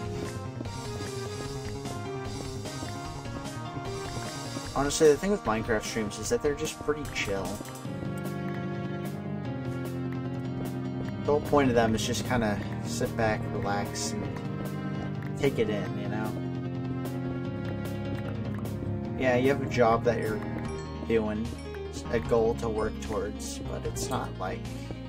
S1: Honestly, the thing with Minecraft streams is that they're just pretty chill. The whole point of them is just kind of sit back, relax, and take it in, you know? Yeah, you have a job that you're doing, a goal to work towards, but it's not like...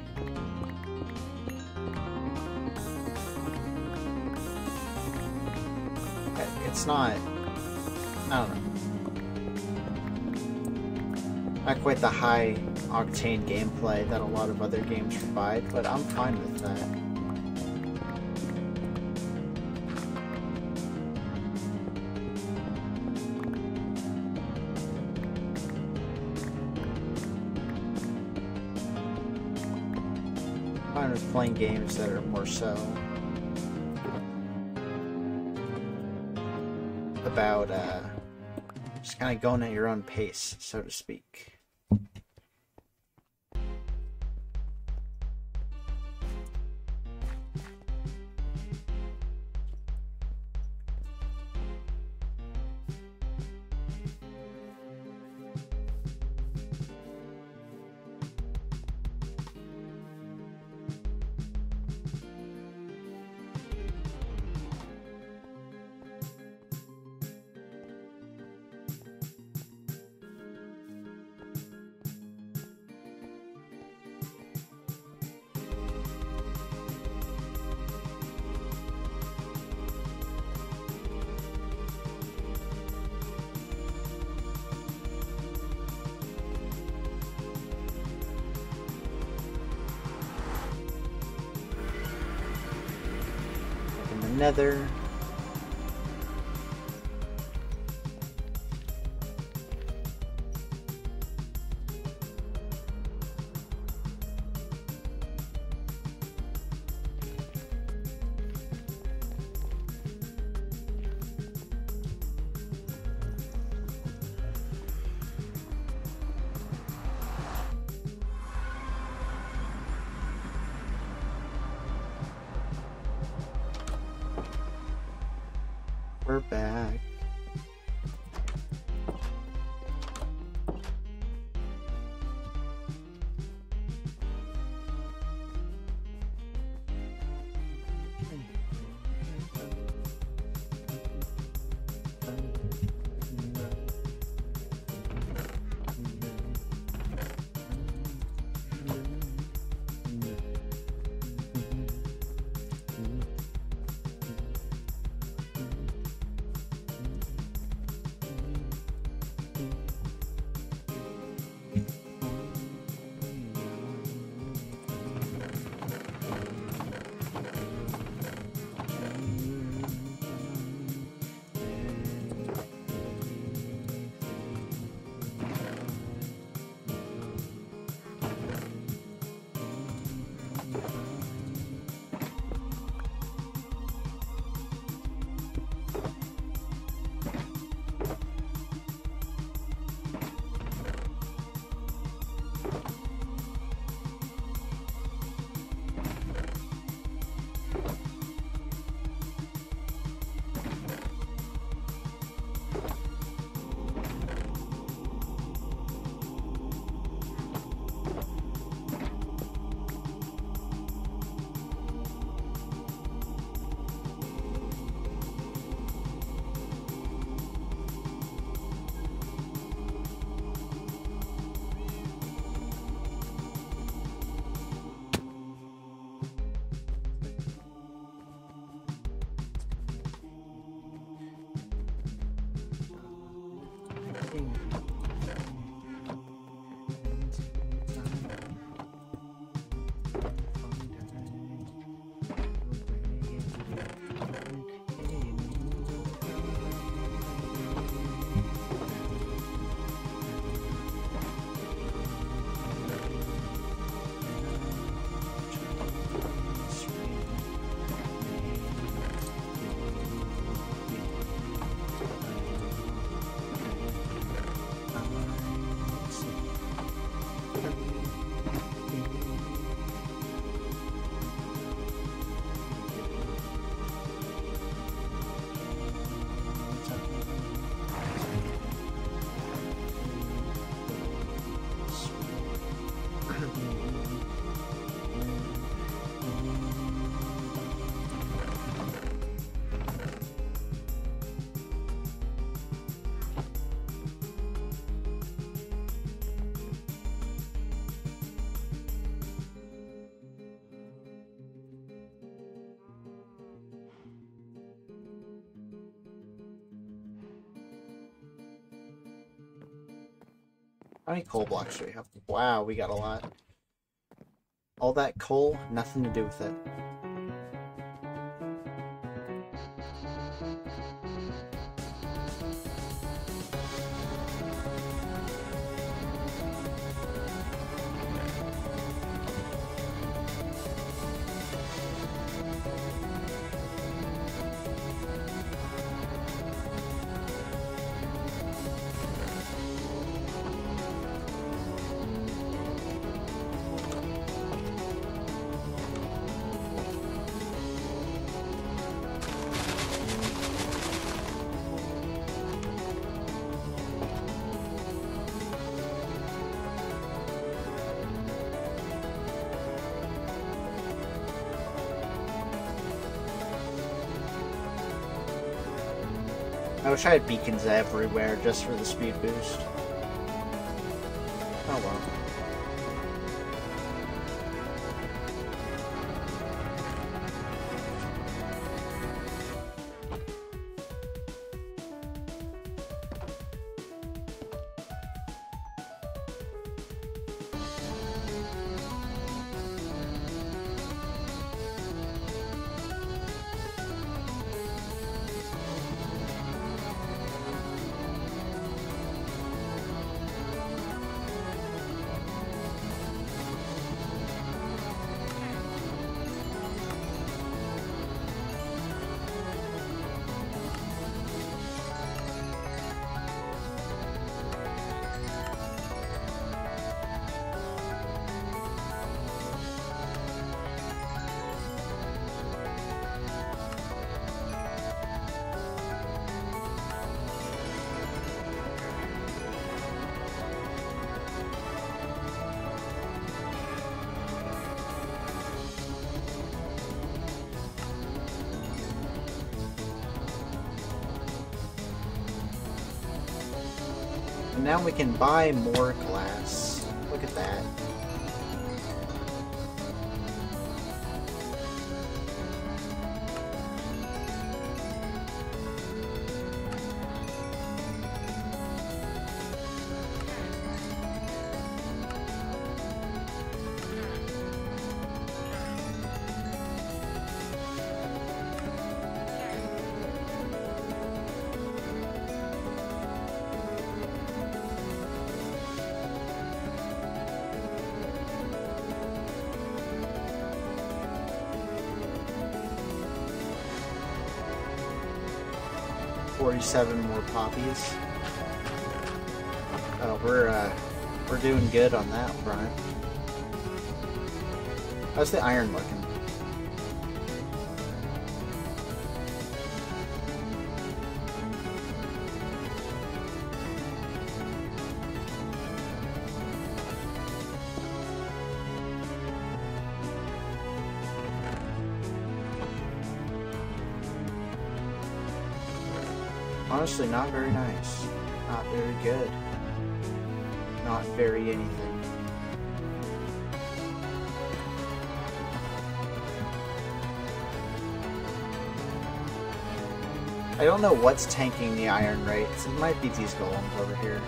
S1: It's not... I don't know. Not quite the high octane gameplay that a lot of other games provide, but I'm fine with that. I'm fine with playing games that are more so about just kind of going at your own pace, so to speak. Nether. We're back. How many coal blocks do we have? Wow, we got a lot. All that coal, nothing to do with it. I wish I had beacons everywhere just for the speed boost. Oh well. And now we can buy more glass. Look at that. Seven more poppies. Oh, we're doing good on that front. How's the iron looking? Honestly, not very nice. Not very good. Not very anything. I don't know what's tanking the iron rates. It might be these golems over here.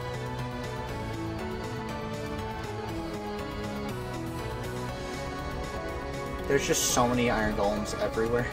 S1: There's just so many iron golems everywhere.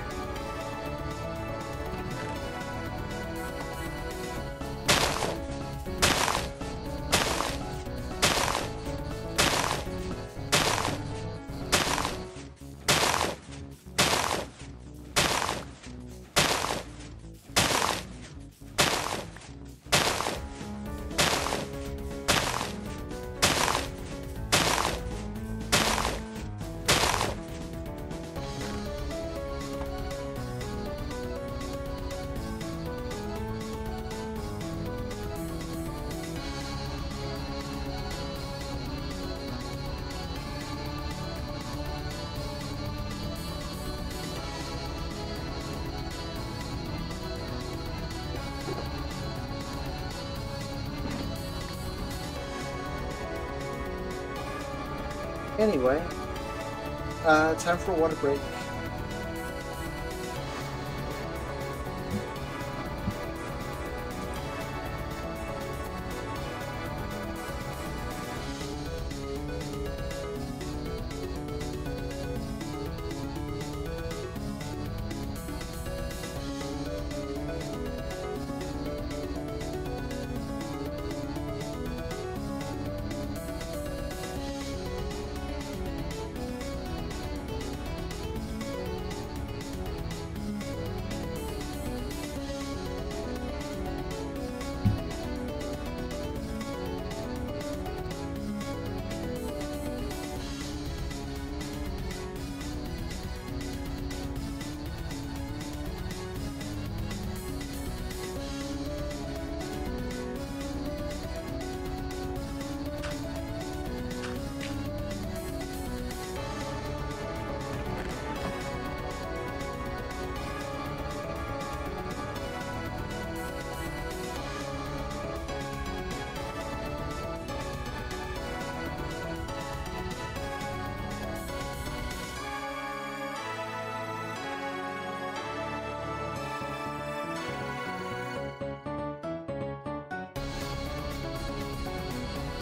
S1: Anyway, time for a water break.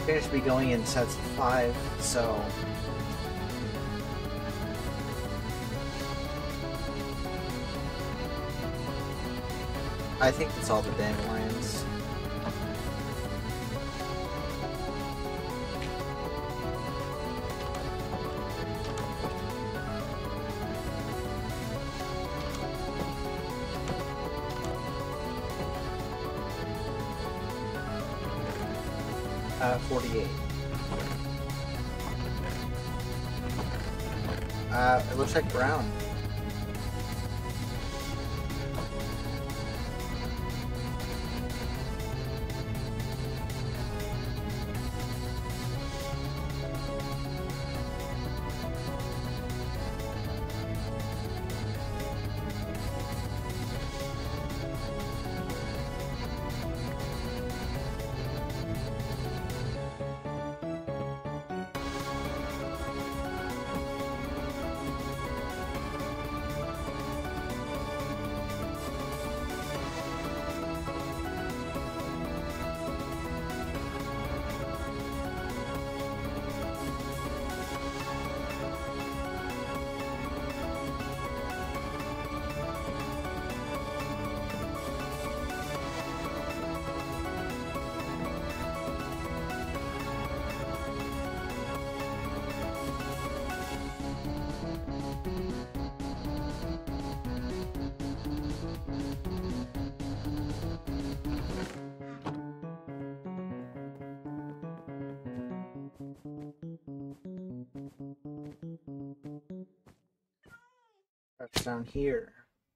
S1: appears to be going in sets of 5, so I think that's all the dandelions. Uh, 48. It looks like brown. That's down here.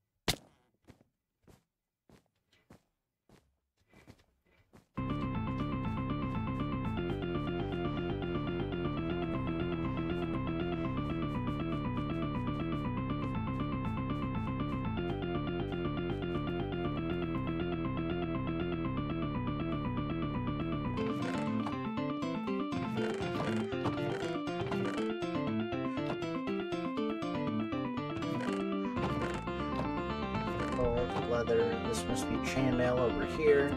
S1: Leather. This must be chainmail over here.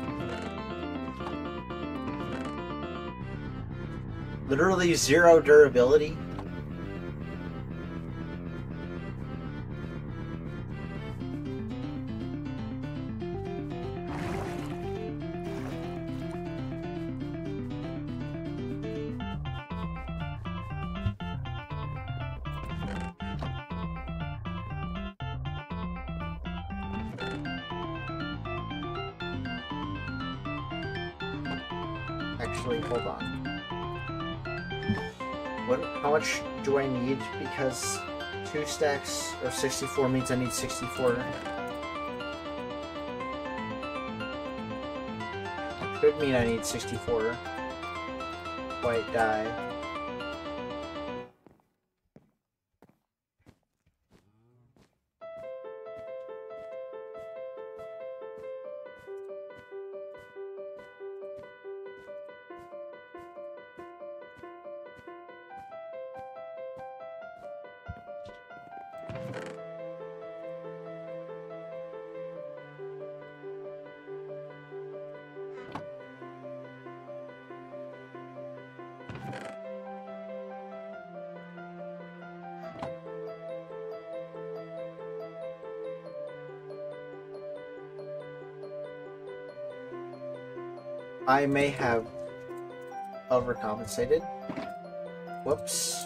S1: Literally 0 durability. Actually, hold on. How much do I need? Because 2 stacks of 64 means I need 64. Could mean I need 64 white dye. I may have overcompensated. Whoops.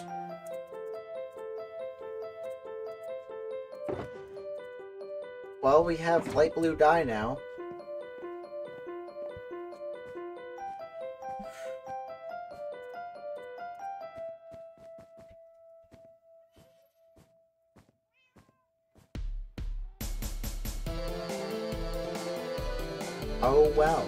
S1: Well, we have light blue dye now. Oh well.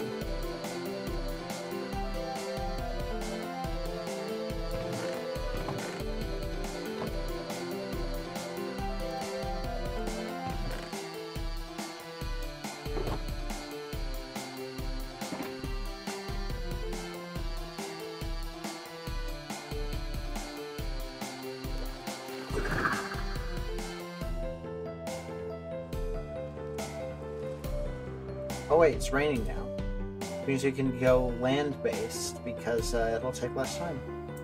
S1: Oh wait, it's raining now. Means we can go land-based because it'll take less time.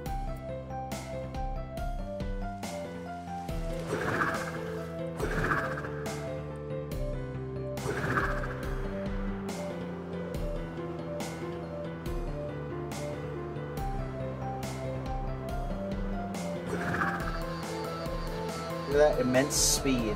S1: Look at that immense speed.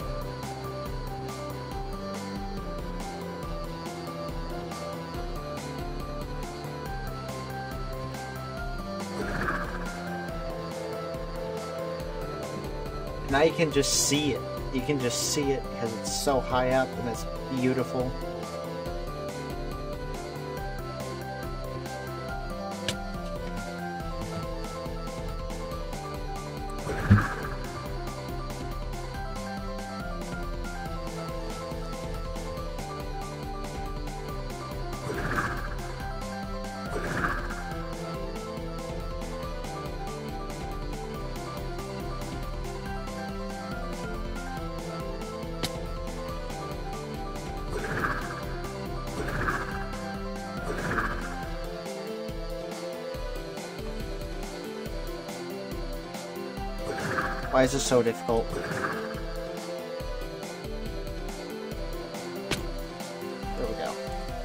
S1: Now you can just see it. You can just see it because it's so high up and it's beautiful. Why is this so difficult? There we go.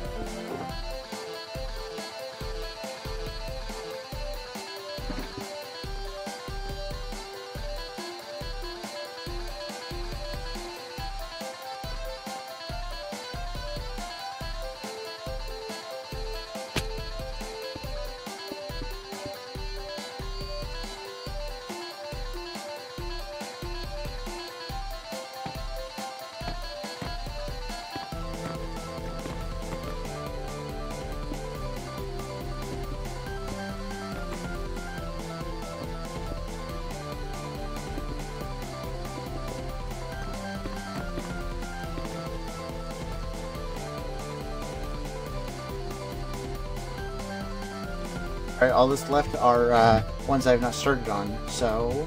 S1: Alright, all that's left are ones I've not started on, so...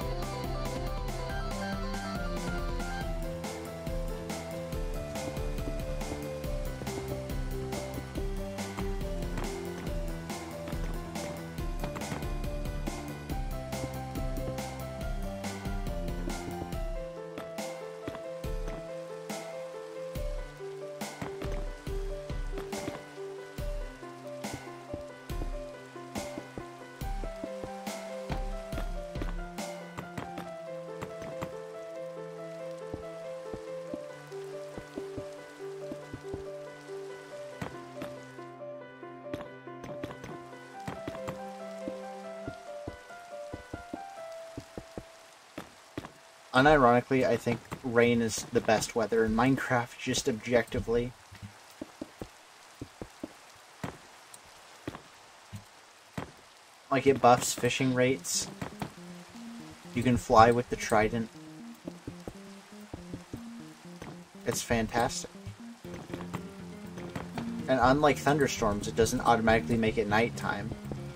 S1: Unironically, I think rain is the best weather in Minecraft, just objectively. Like, it buffs fishing rates. You can fly with the trident. It's fantastic. And unlike thunderstorms, it doesn't automatically make it nighttime.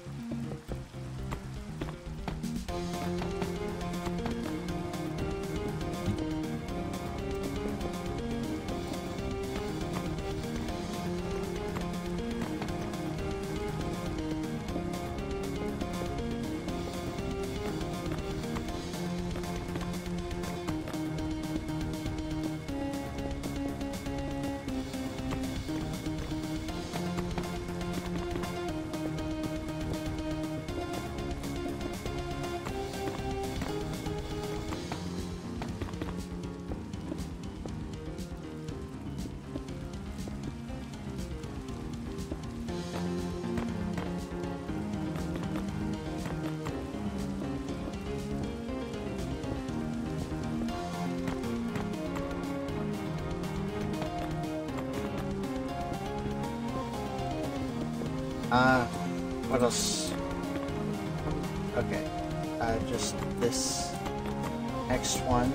S1: What else? Okay, just this next one.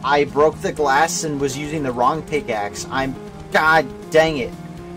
S1: I broke the glass and was using the wrong pickaxe. God dang it.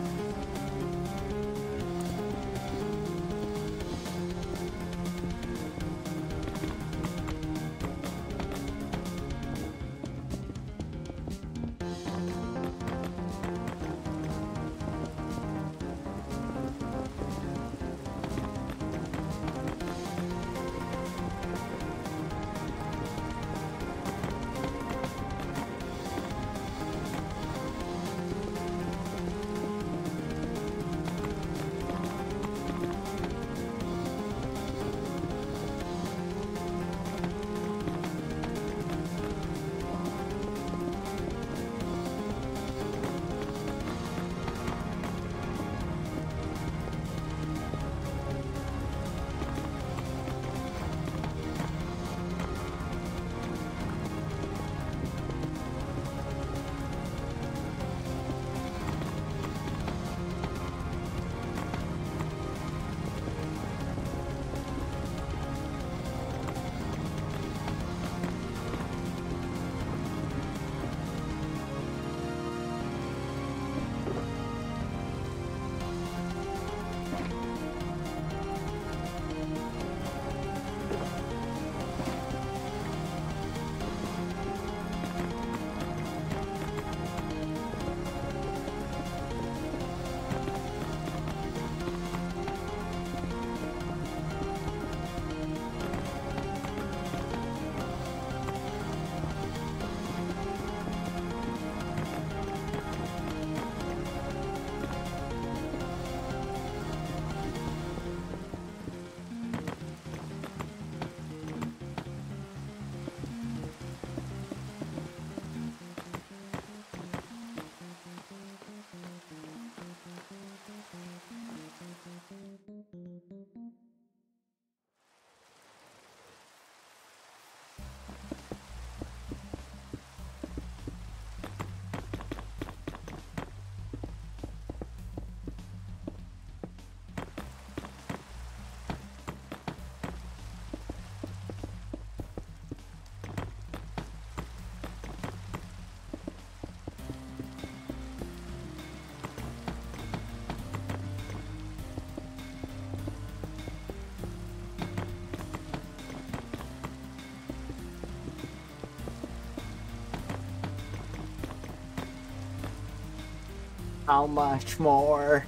S1: How much more?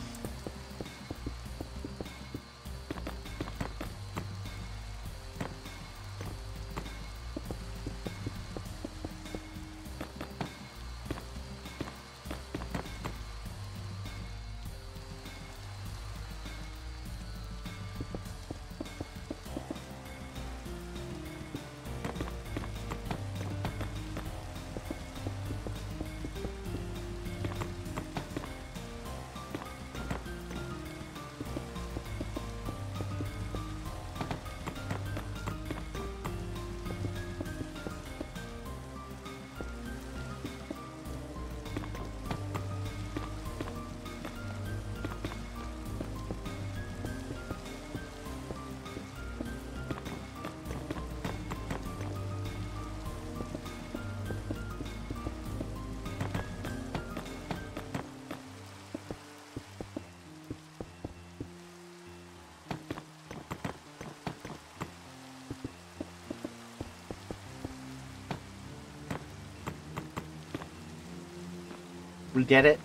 S1: We did it.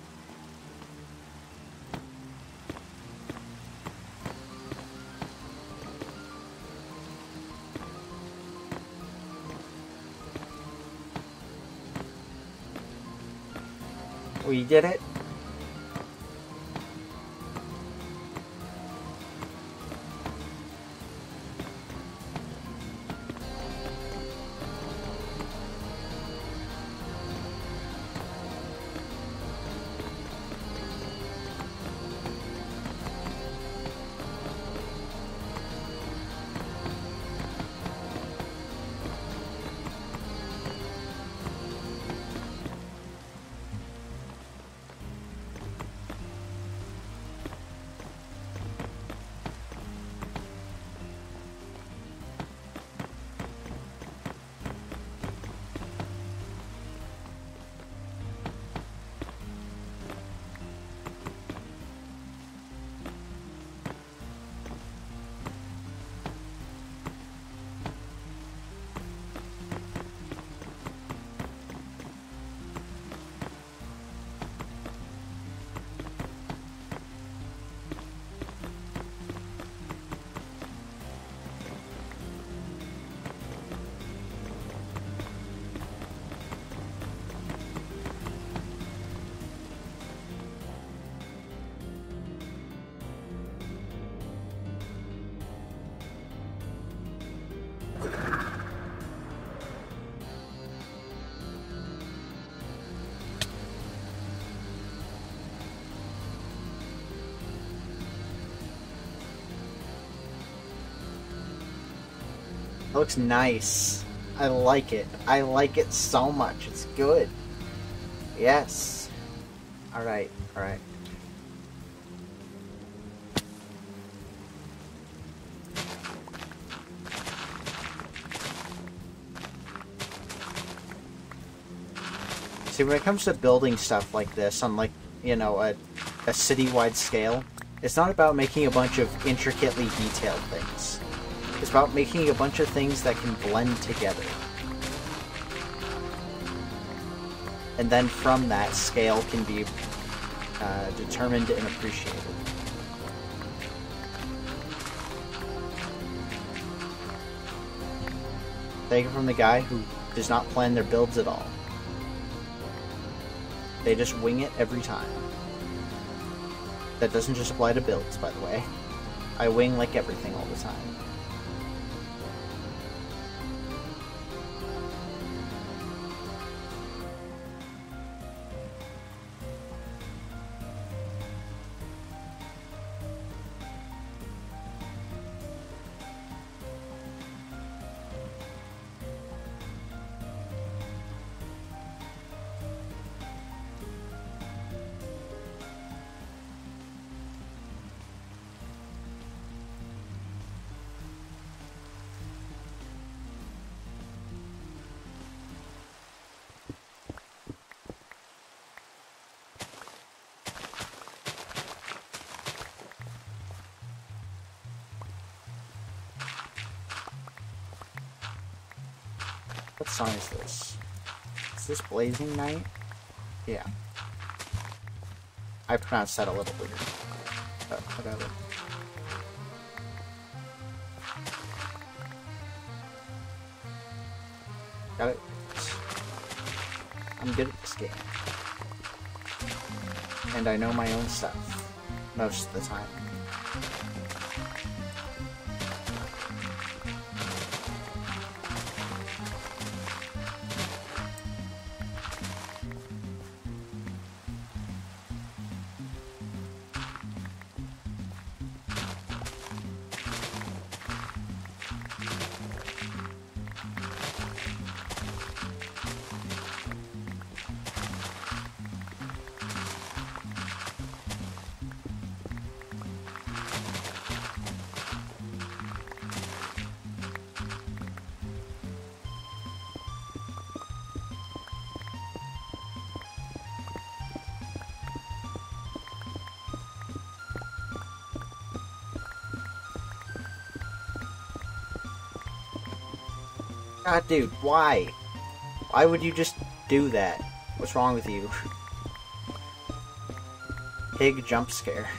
S1: We did it. looks nice. I like it. I like it so much. It's good. Yes. Alright, alright. See, when it comes to building stuff like this on, like, you know, a city-wide scale, it's not about making a bunch of intricately detailed things. It's about making a bunch of things that can blend together. And then from that, scale can be determined and appreciated. Take it from the guy who does not plan their builds at all. They just wing it every time. That doesn't just apply to builds, by the way. I wing like everything all the time. What song is this? Is this Blazing Night? Yeah. I pronounced that a little weird. But whatever. Got it. I'm good at this game. And I know my own stuff. Most of the time. God, dude, why? Why would you just do that? What's wrong with you? Pig jump scare.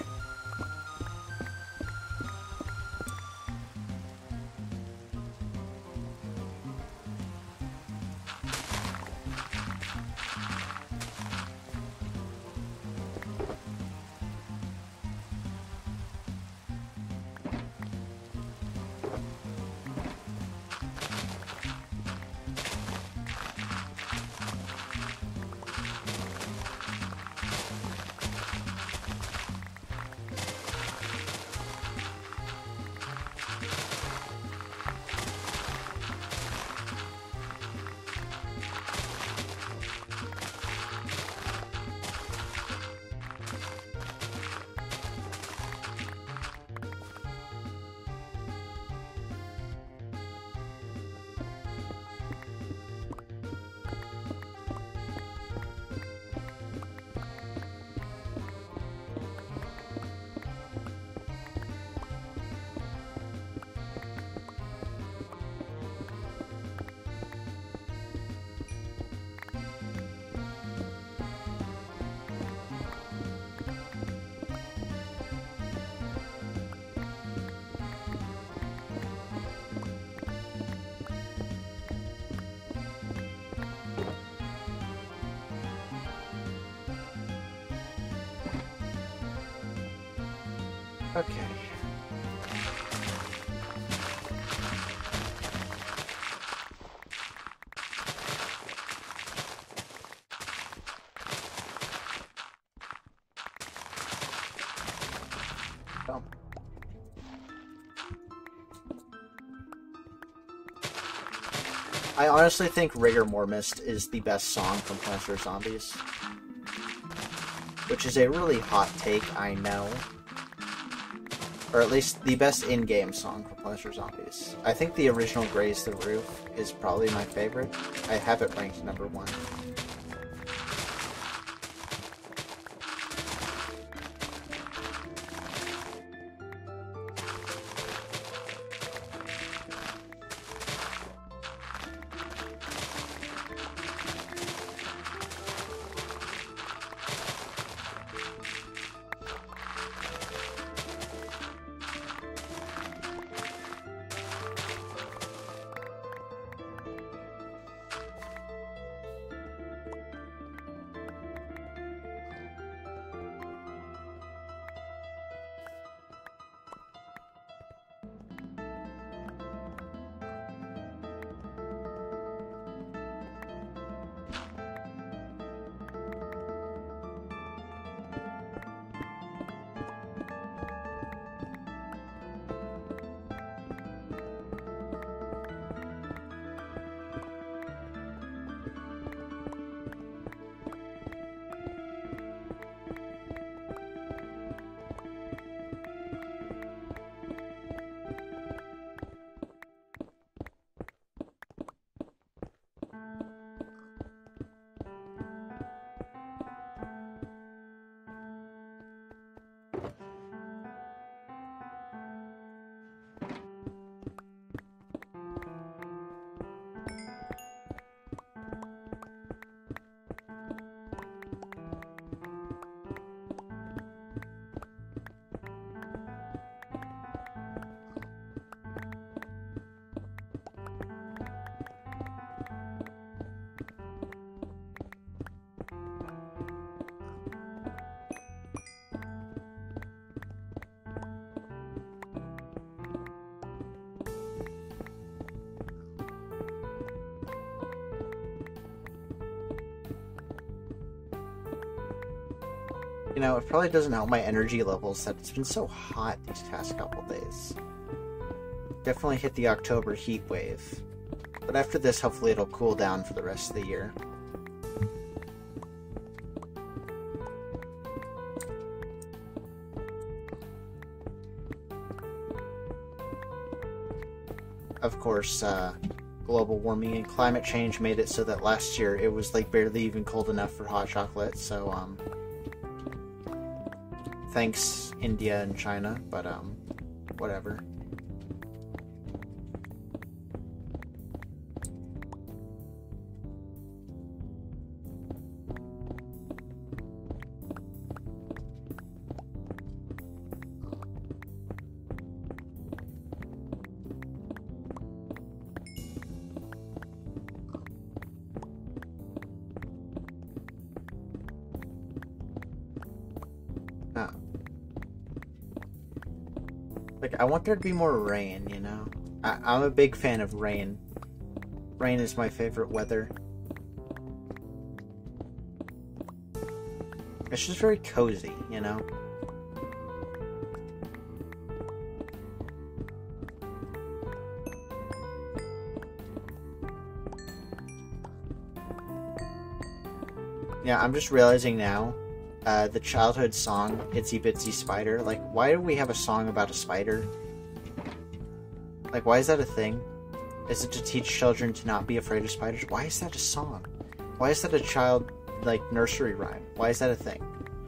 S1: Okay. I honestly think Rigor Mormist is the best song from Plants vs. Zombies. Which is a really hot take, I know. Or at least the best in-game song for Plants vs. Zombies. I think the original Graze the Roof is probably my favorite. I have it ranked #1. You know, it probably doesn't help my energy levels that it's been so hot these past couple days. Definitely hit the October heat wave. But after this, hopefully it'll cool down for the rest of the year. Of course, global warming and climate change made it so that last year it was like barely even cold enough for hot chocolate, so thanks India and China, but whatever. Like, I want there to be more rain, you know? I'm a big fan of rain. Rain is my favorite weather. It's just very cozy, you know? Yeah, I'm just realizing now, the childhood song, Itsy Bitsy Spider, like, why do we have a song about a spider? Like, why is that a thing? Is it to teach children to not be afraid of spiders? Why is that a song? Why is that a child, like, nursery rhyme? Why is that a thing?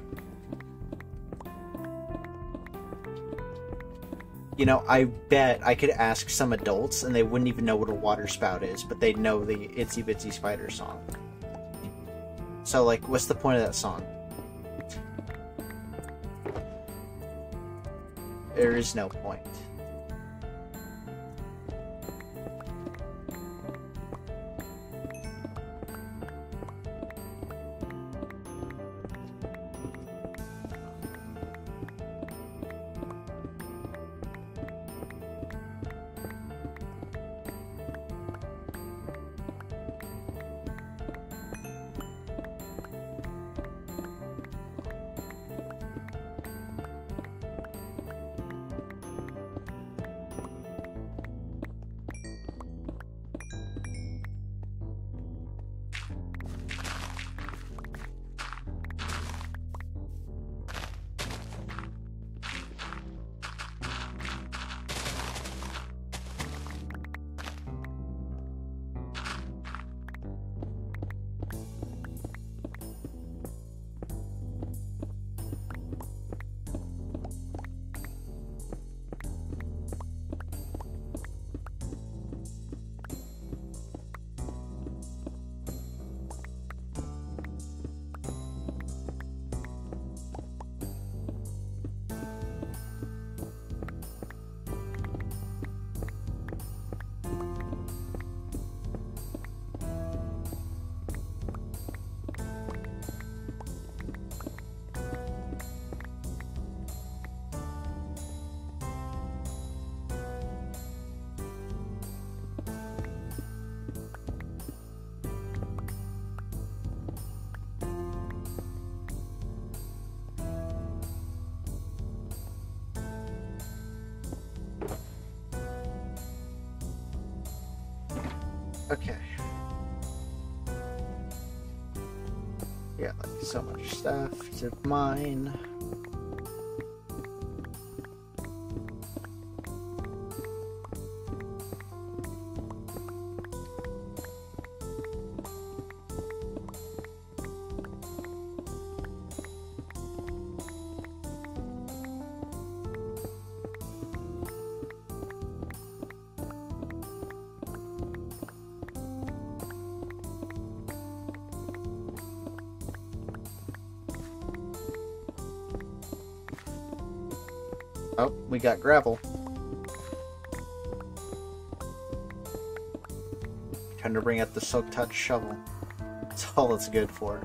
S1: You know, I bet I could ask some adults and they wouldn't even know what a water spout is, but they'd know the Itsy Bitsy Spider song. So, like, what's the point of that song? There is no point. Okay. Yeah, like so much stuff to mine. Oh, we got gravel. Time to bring out the Silk Touch shovel. That's all it's good for.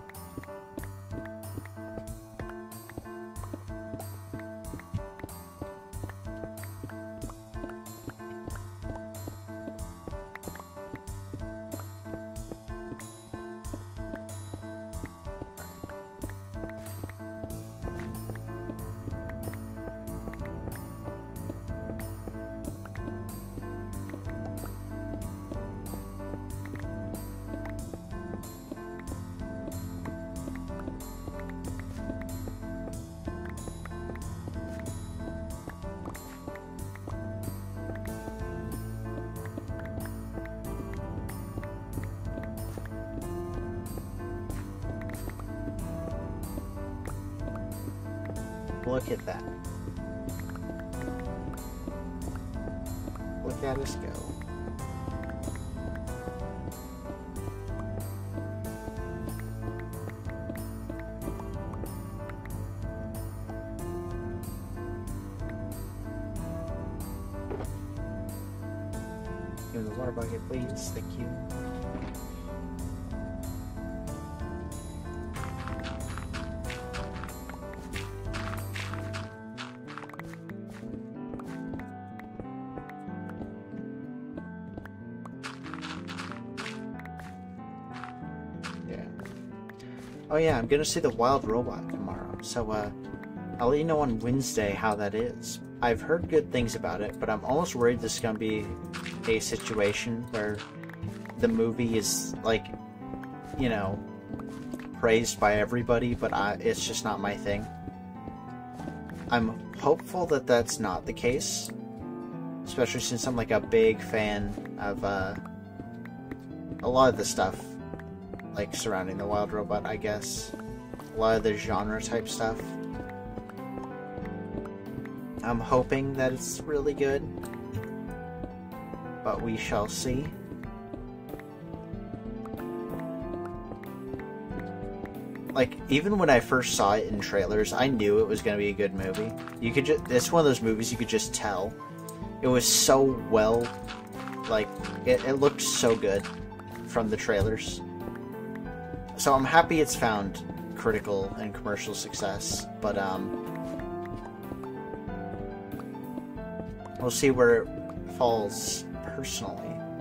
S1: Look at that. Look at us go. Give me the water bucket, please. Thank you. Oh yeah, I'm gonna see the wild robot tomorrow, so I'll let you know on Wednesday how that is. I've heard good things about it, but I'm almost worried this is gonna be a situation where the movie is, like, you know, praised by everybody, but it's just not my thing. I'm hopeful that that's not the case, especially since I'm like a big fan of a lot of the stuff like surrounding the wild robot, I guess. A lot of the genre type stuff. I'm hoping that it's really good, but we shall see. Like, even when I first saw it in trailers, I knew it was going to be a good movie. You could it's one of those movies you could just tell. It was so well, like, it looked so good from the trailers. So I'm happy it's found critical and commercial success, but we'll see where it falls personally.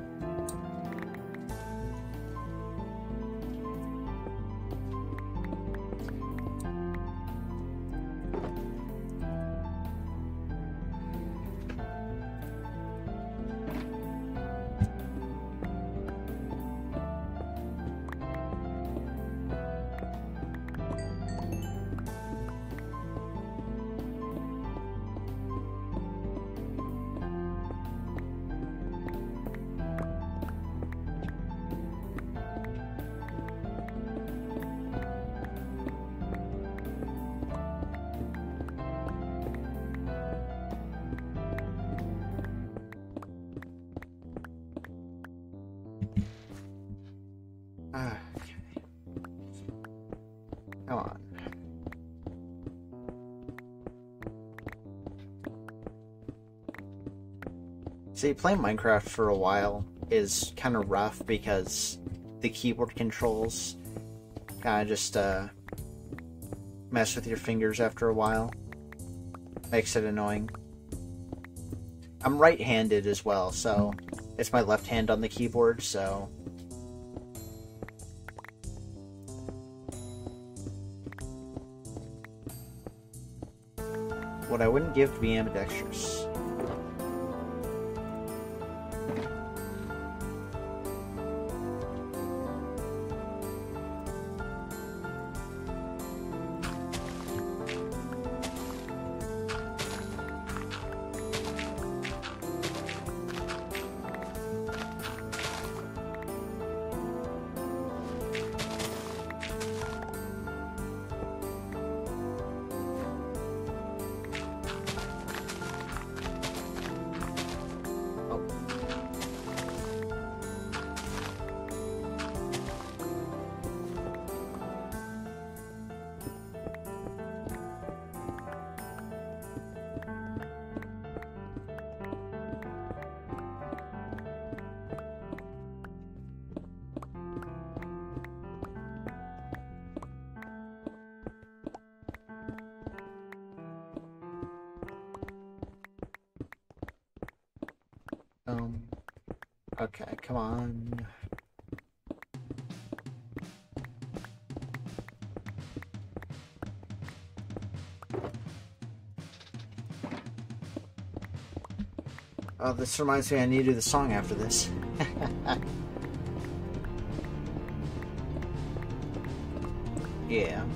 S1: Okay. Come on. See, playing Minecraft for a while is kind of rough because the keyboard controls kind of just mess with your fingers after a while. Makes it annoying. I'm right-handed as well, so it's my left hand on the keyboard, so what I wouldn't give to be ambidextrous. Okay, come on. Oh, this reminds me I need to do the song after this. Yeah.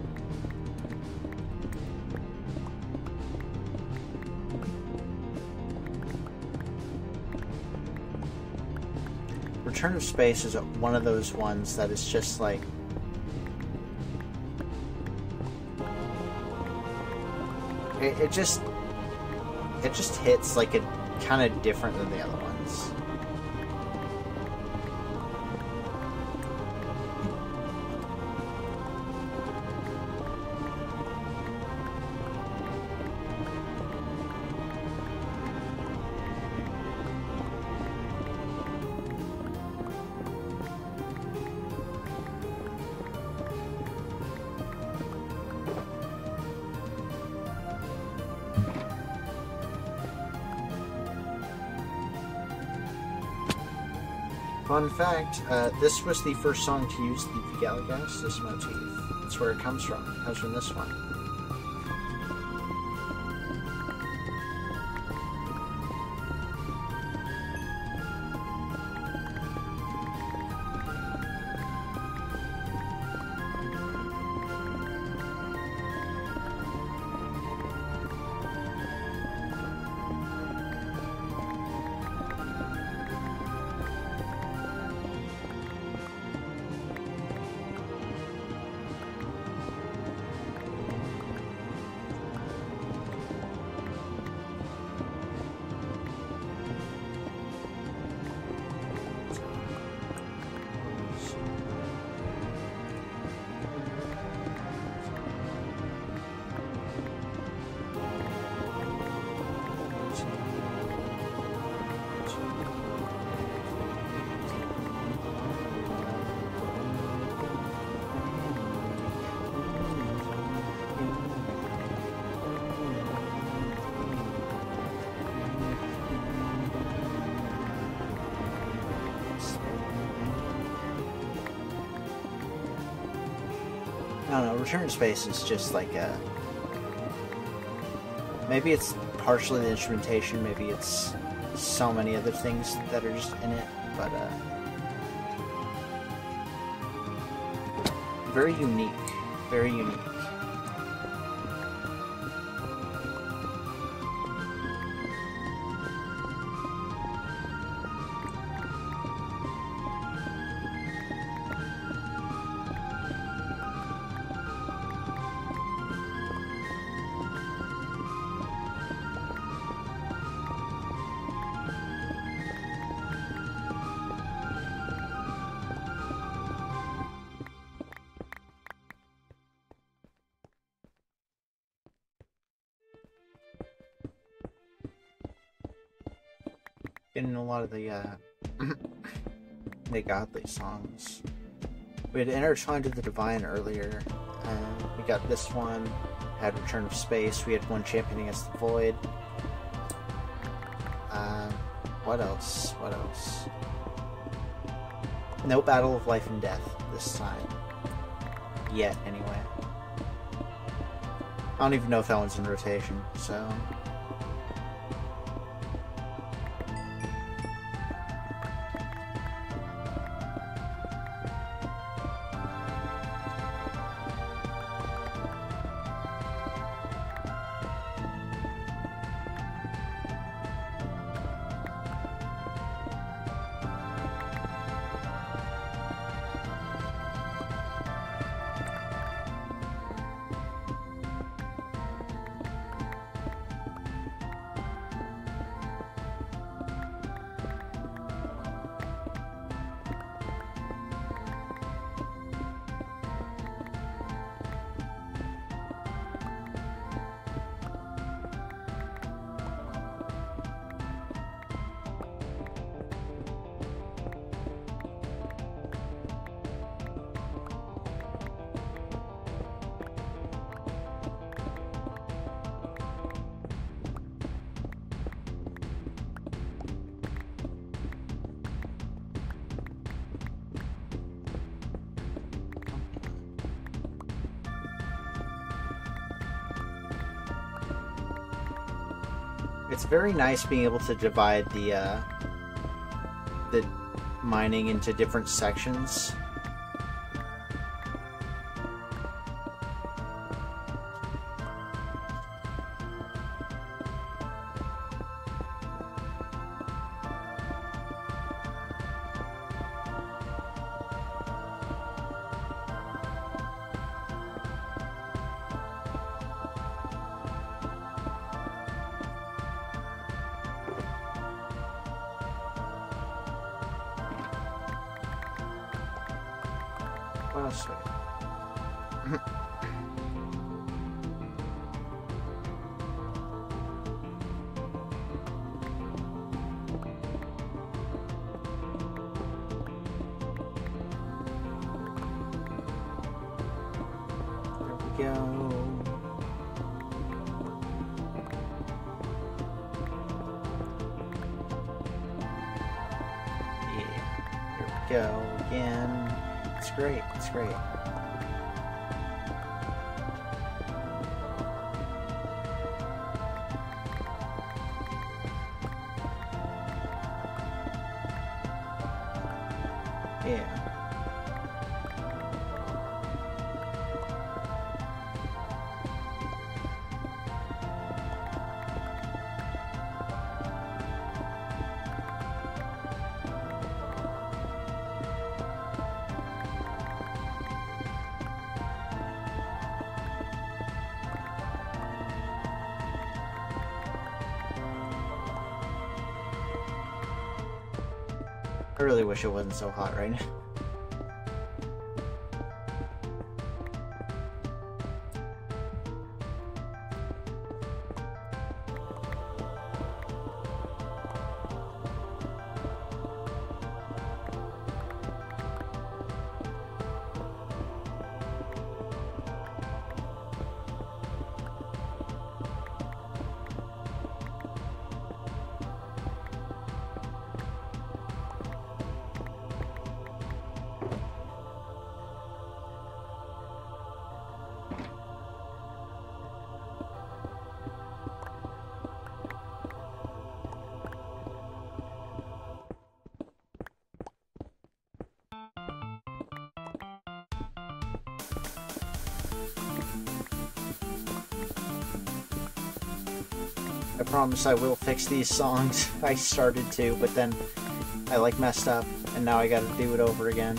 S1: Return of Space is one of those ones that is just like... It just hits like it kind of different than the other ones. Fun fact, this was the first song to use the Gallagher motif. That's where it comes from. It comes from this one. I don't know, Return to Space is just like a... Maybe it's partially the instrumentation, maybe it's so many other things that are just in it, but very unique, very unique. In a lot of the godly songs. We had Intertwined to the Divine earlier. We got this one. Had Return of Space. We had One Champion Against the Void. What else? What else? No Battle of Life and Death this time. Yet, anyway. I don't even know if that one's in rotation, so... It's very nice being able to divide the mining into different sections. What else do we got? There we go. Yeah, here we go again. It's great, it's great. Yeah. I really wish it wasn't so hot right now. I promise I will fix these songs. I started to, but then I like messed up, and now I gotta do it over again.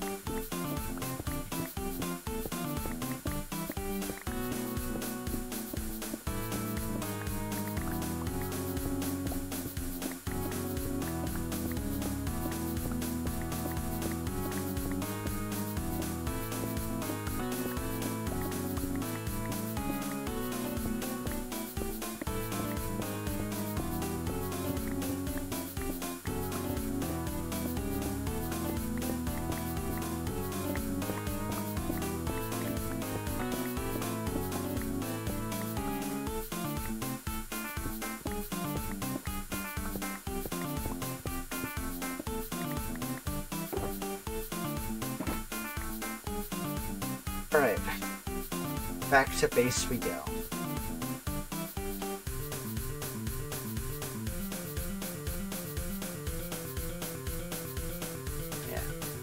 S1: Alright, back to base we go. Yeah.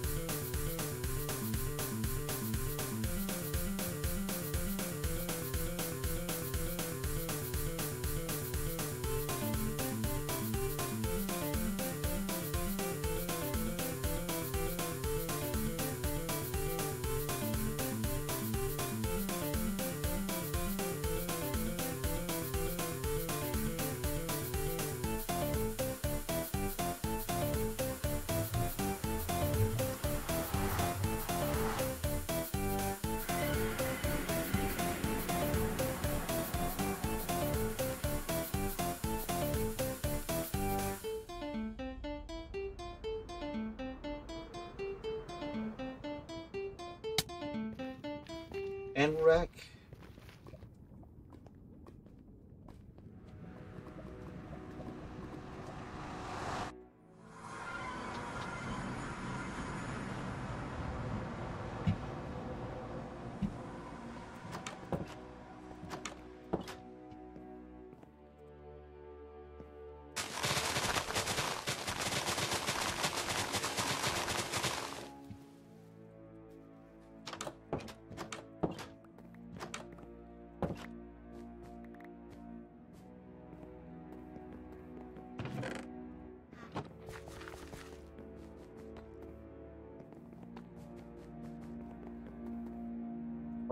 S1: And wreck.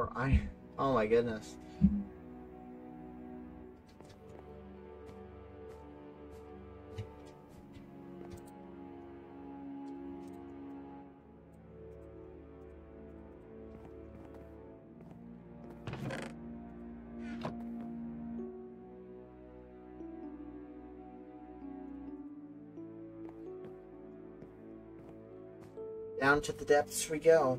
S1: Or iron. Oh my goodness. Down to the depths we go.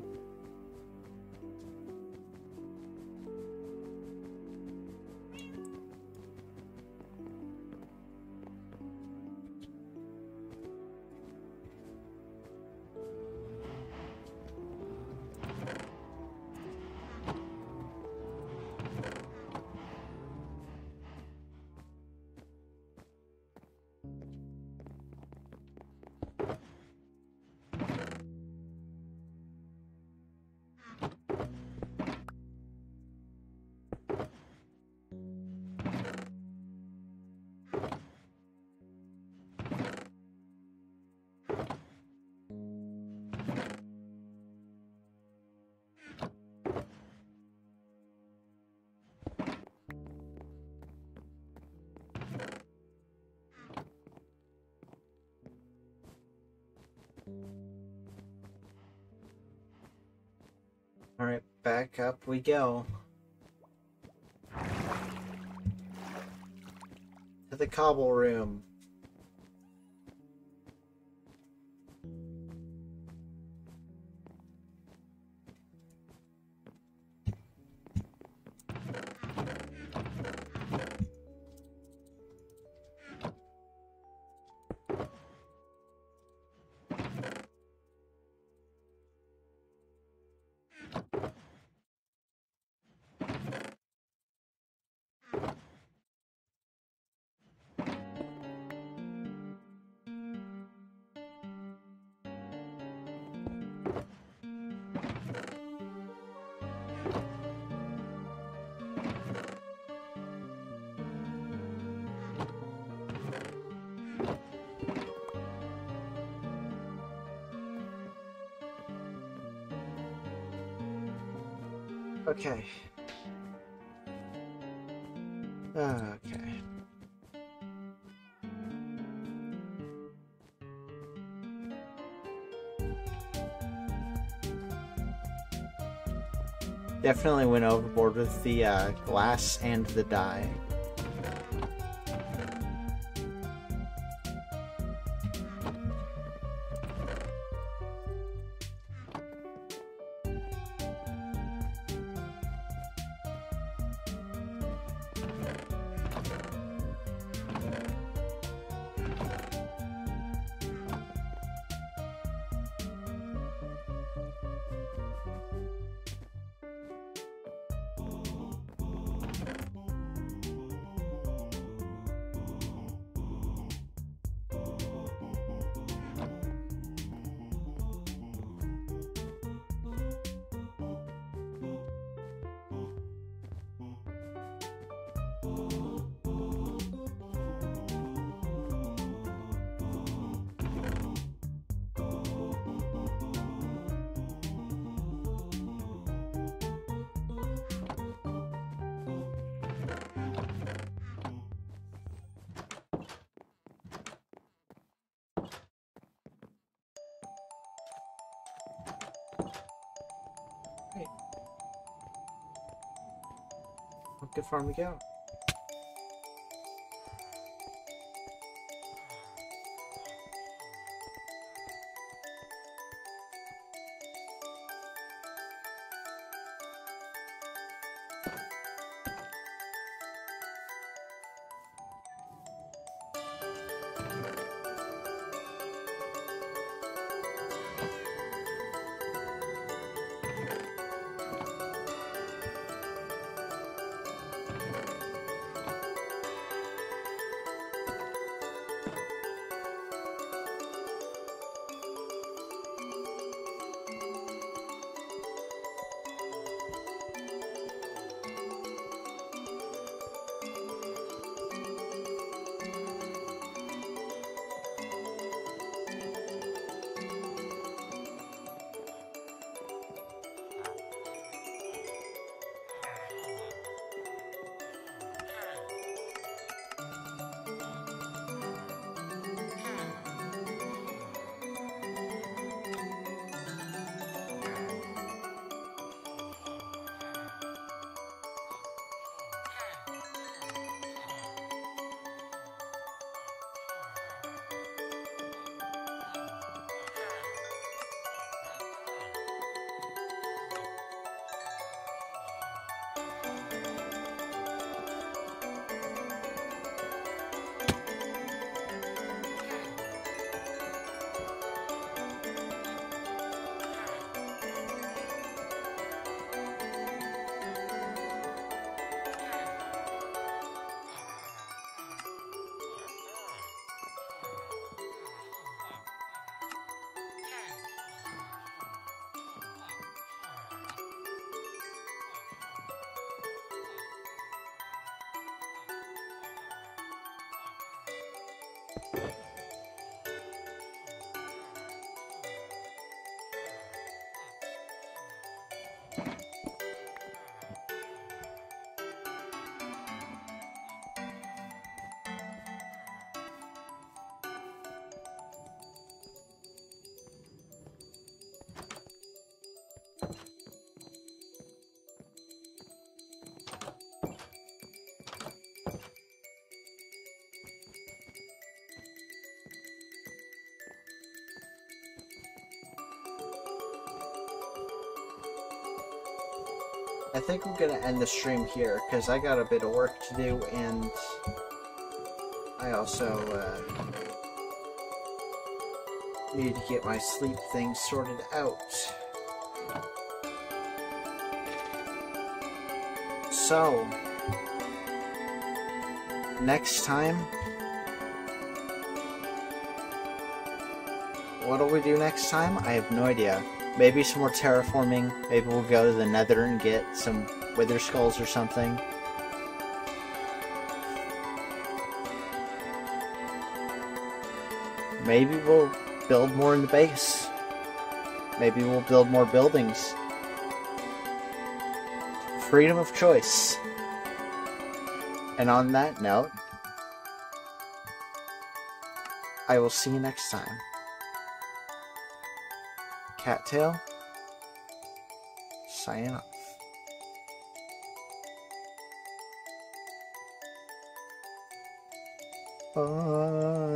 S1: Alright, back up we go. To the cobble room. Okay. Okay. Definitely went overboard with the glass and the dye. Great. Well, good farm we go. I think I'm gonna end the stream here because I got a bit of work to do, and I also need to get my sleep thing sorted out. So, next time, what'll we do next time? I have no idea. Maybe some more terraforming. Maybe we'll go to the Nether and get some wither skulls or something. Maybe we'll build more in the base. Maybe we'll build more buildings. Freedom of choice. And on that note, I will see you next time. Cattail, signing off. Bye.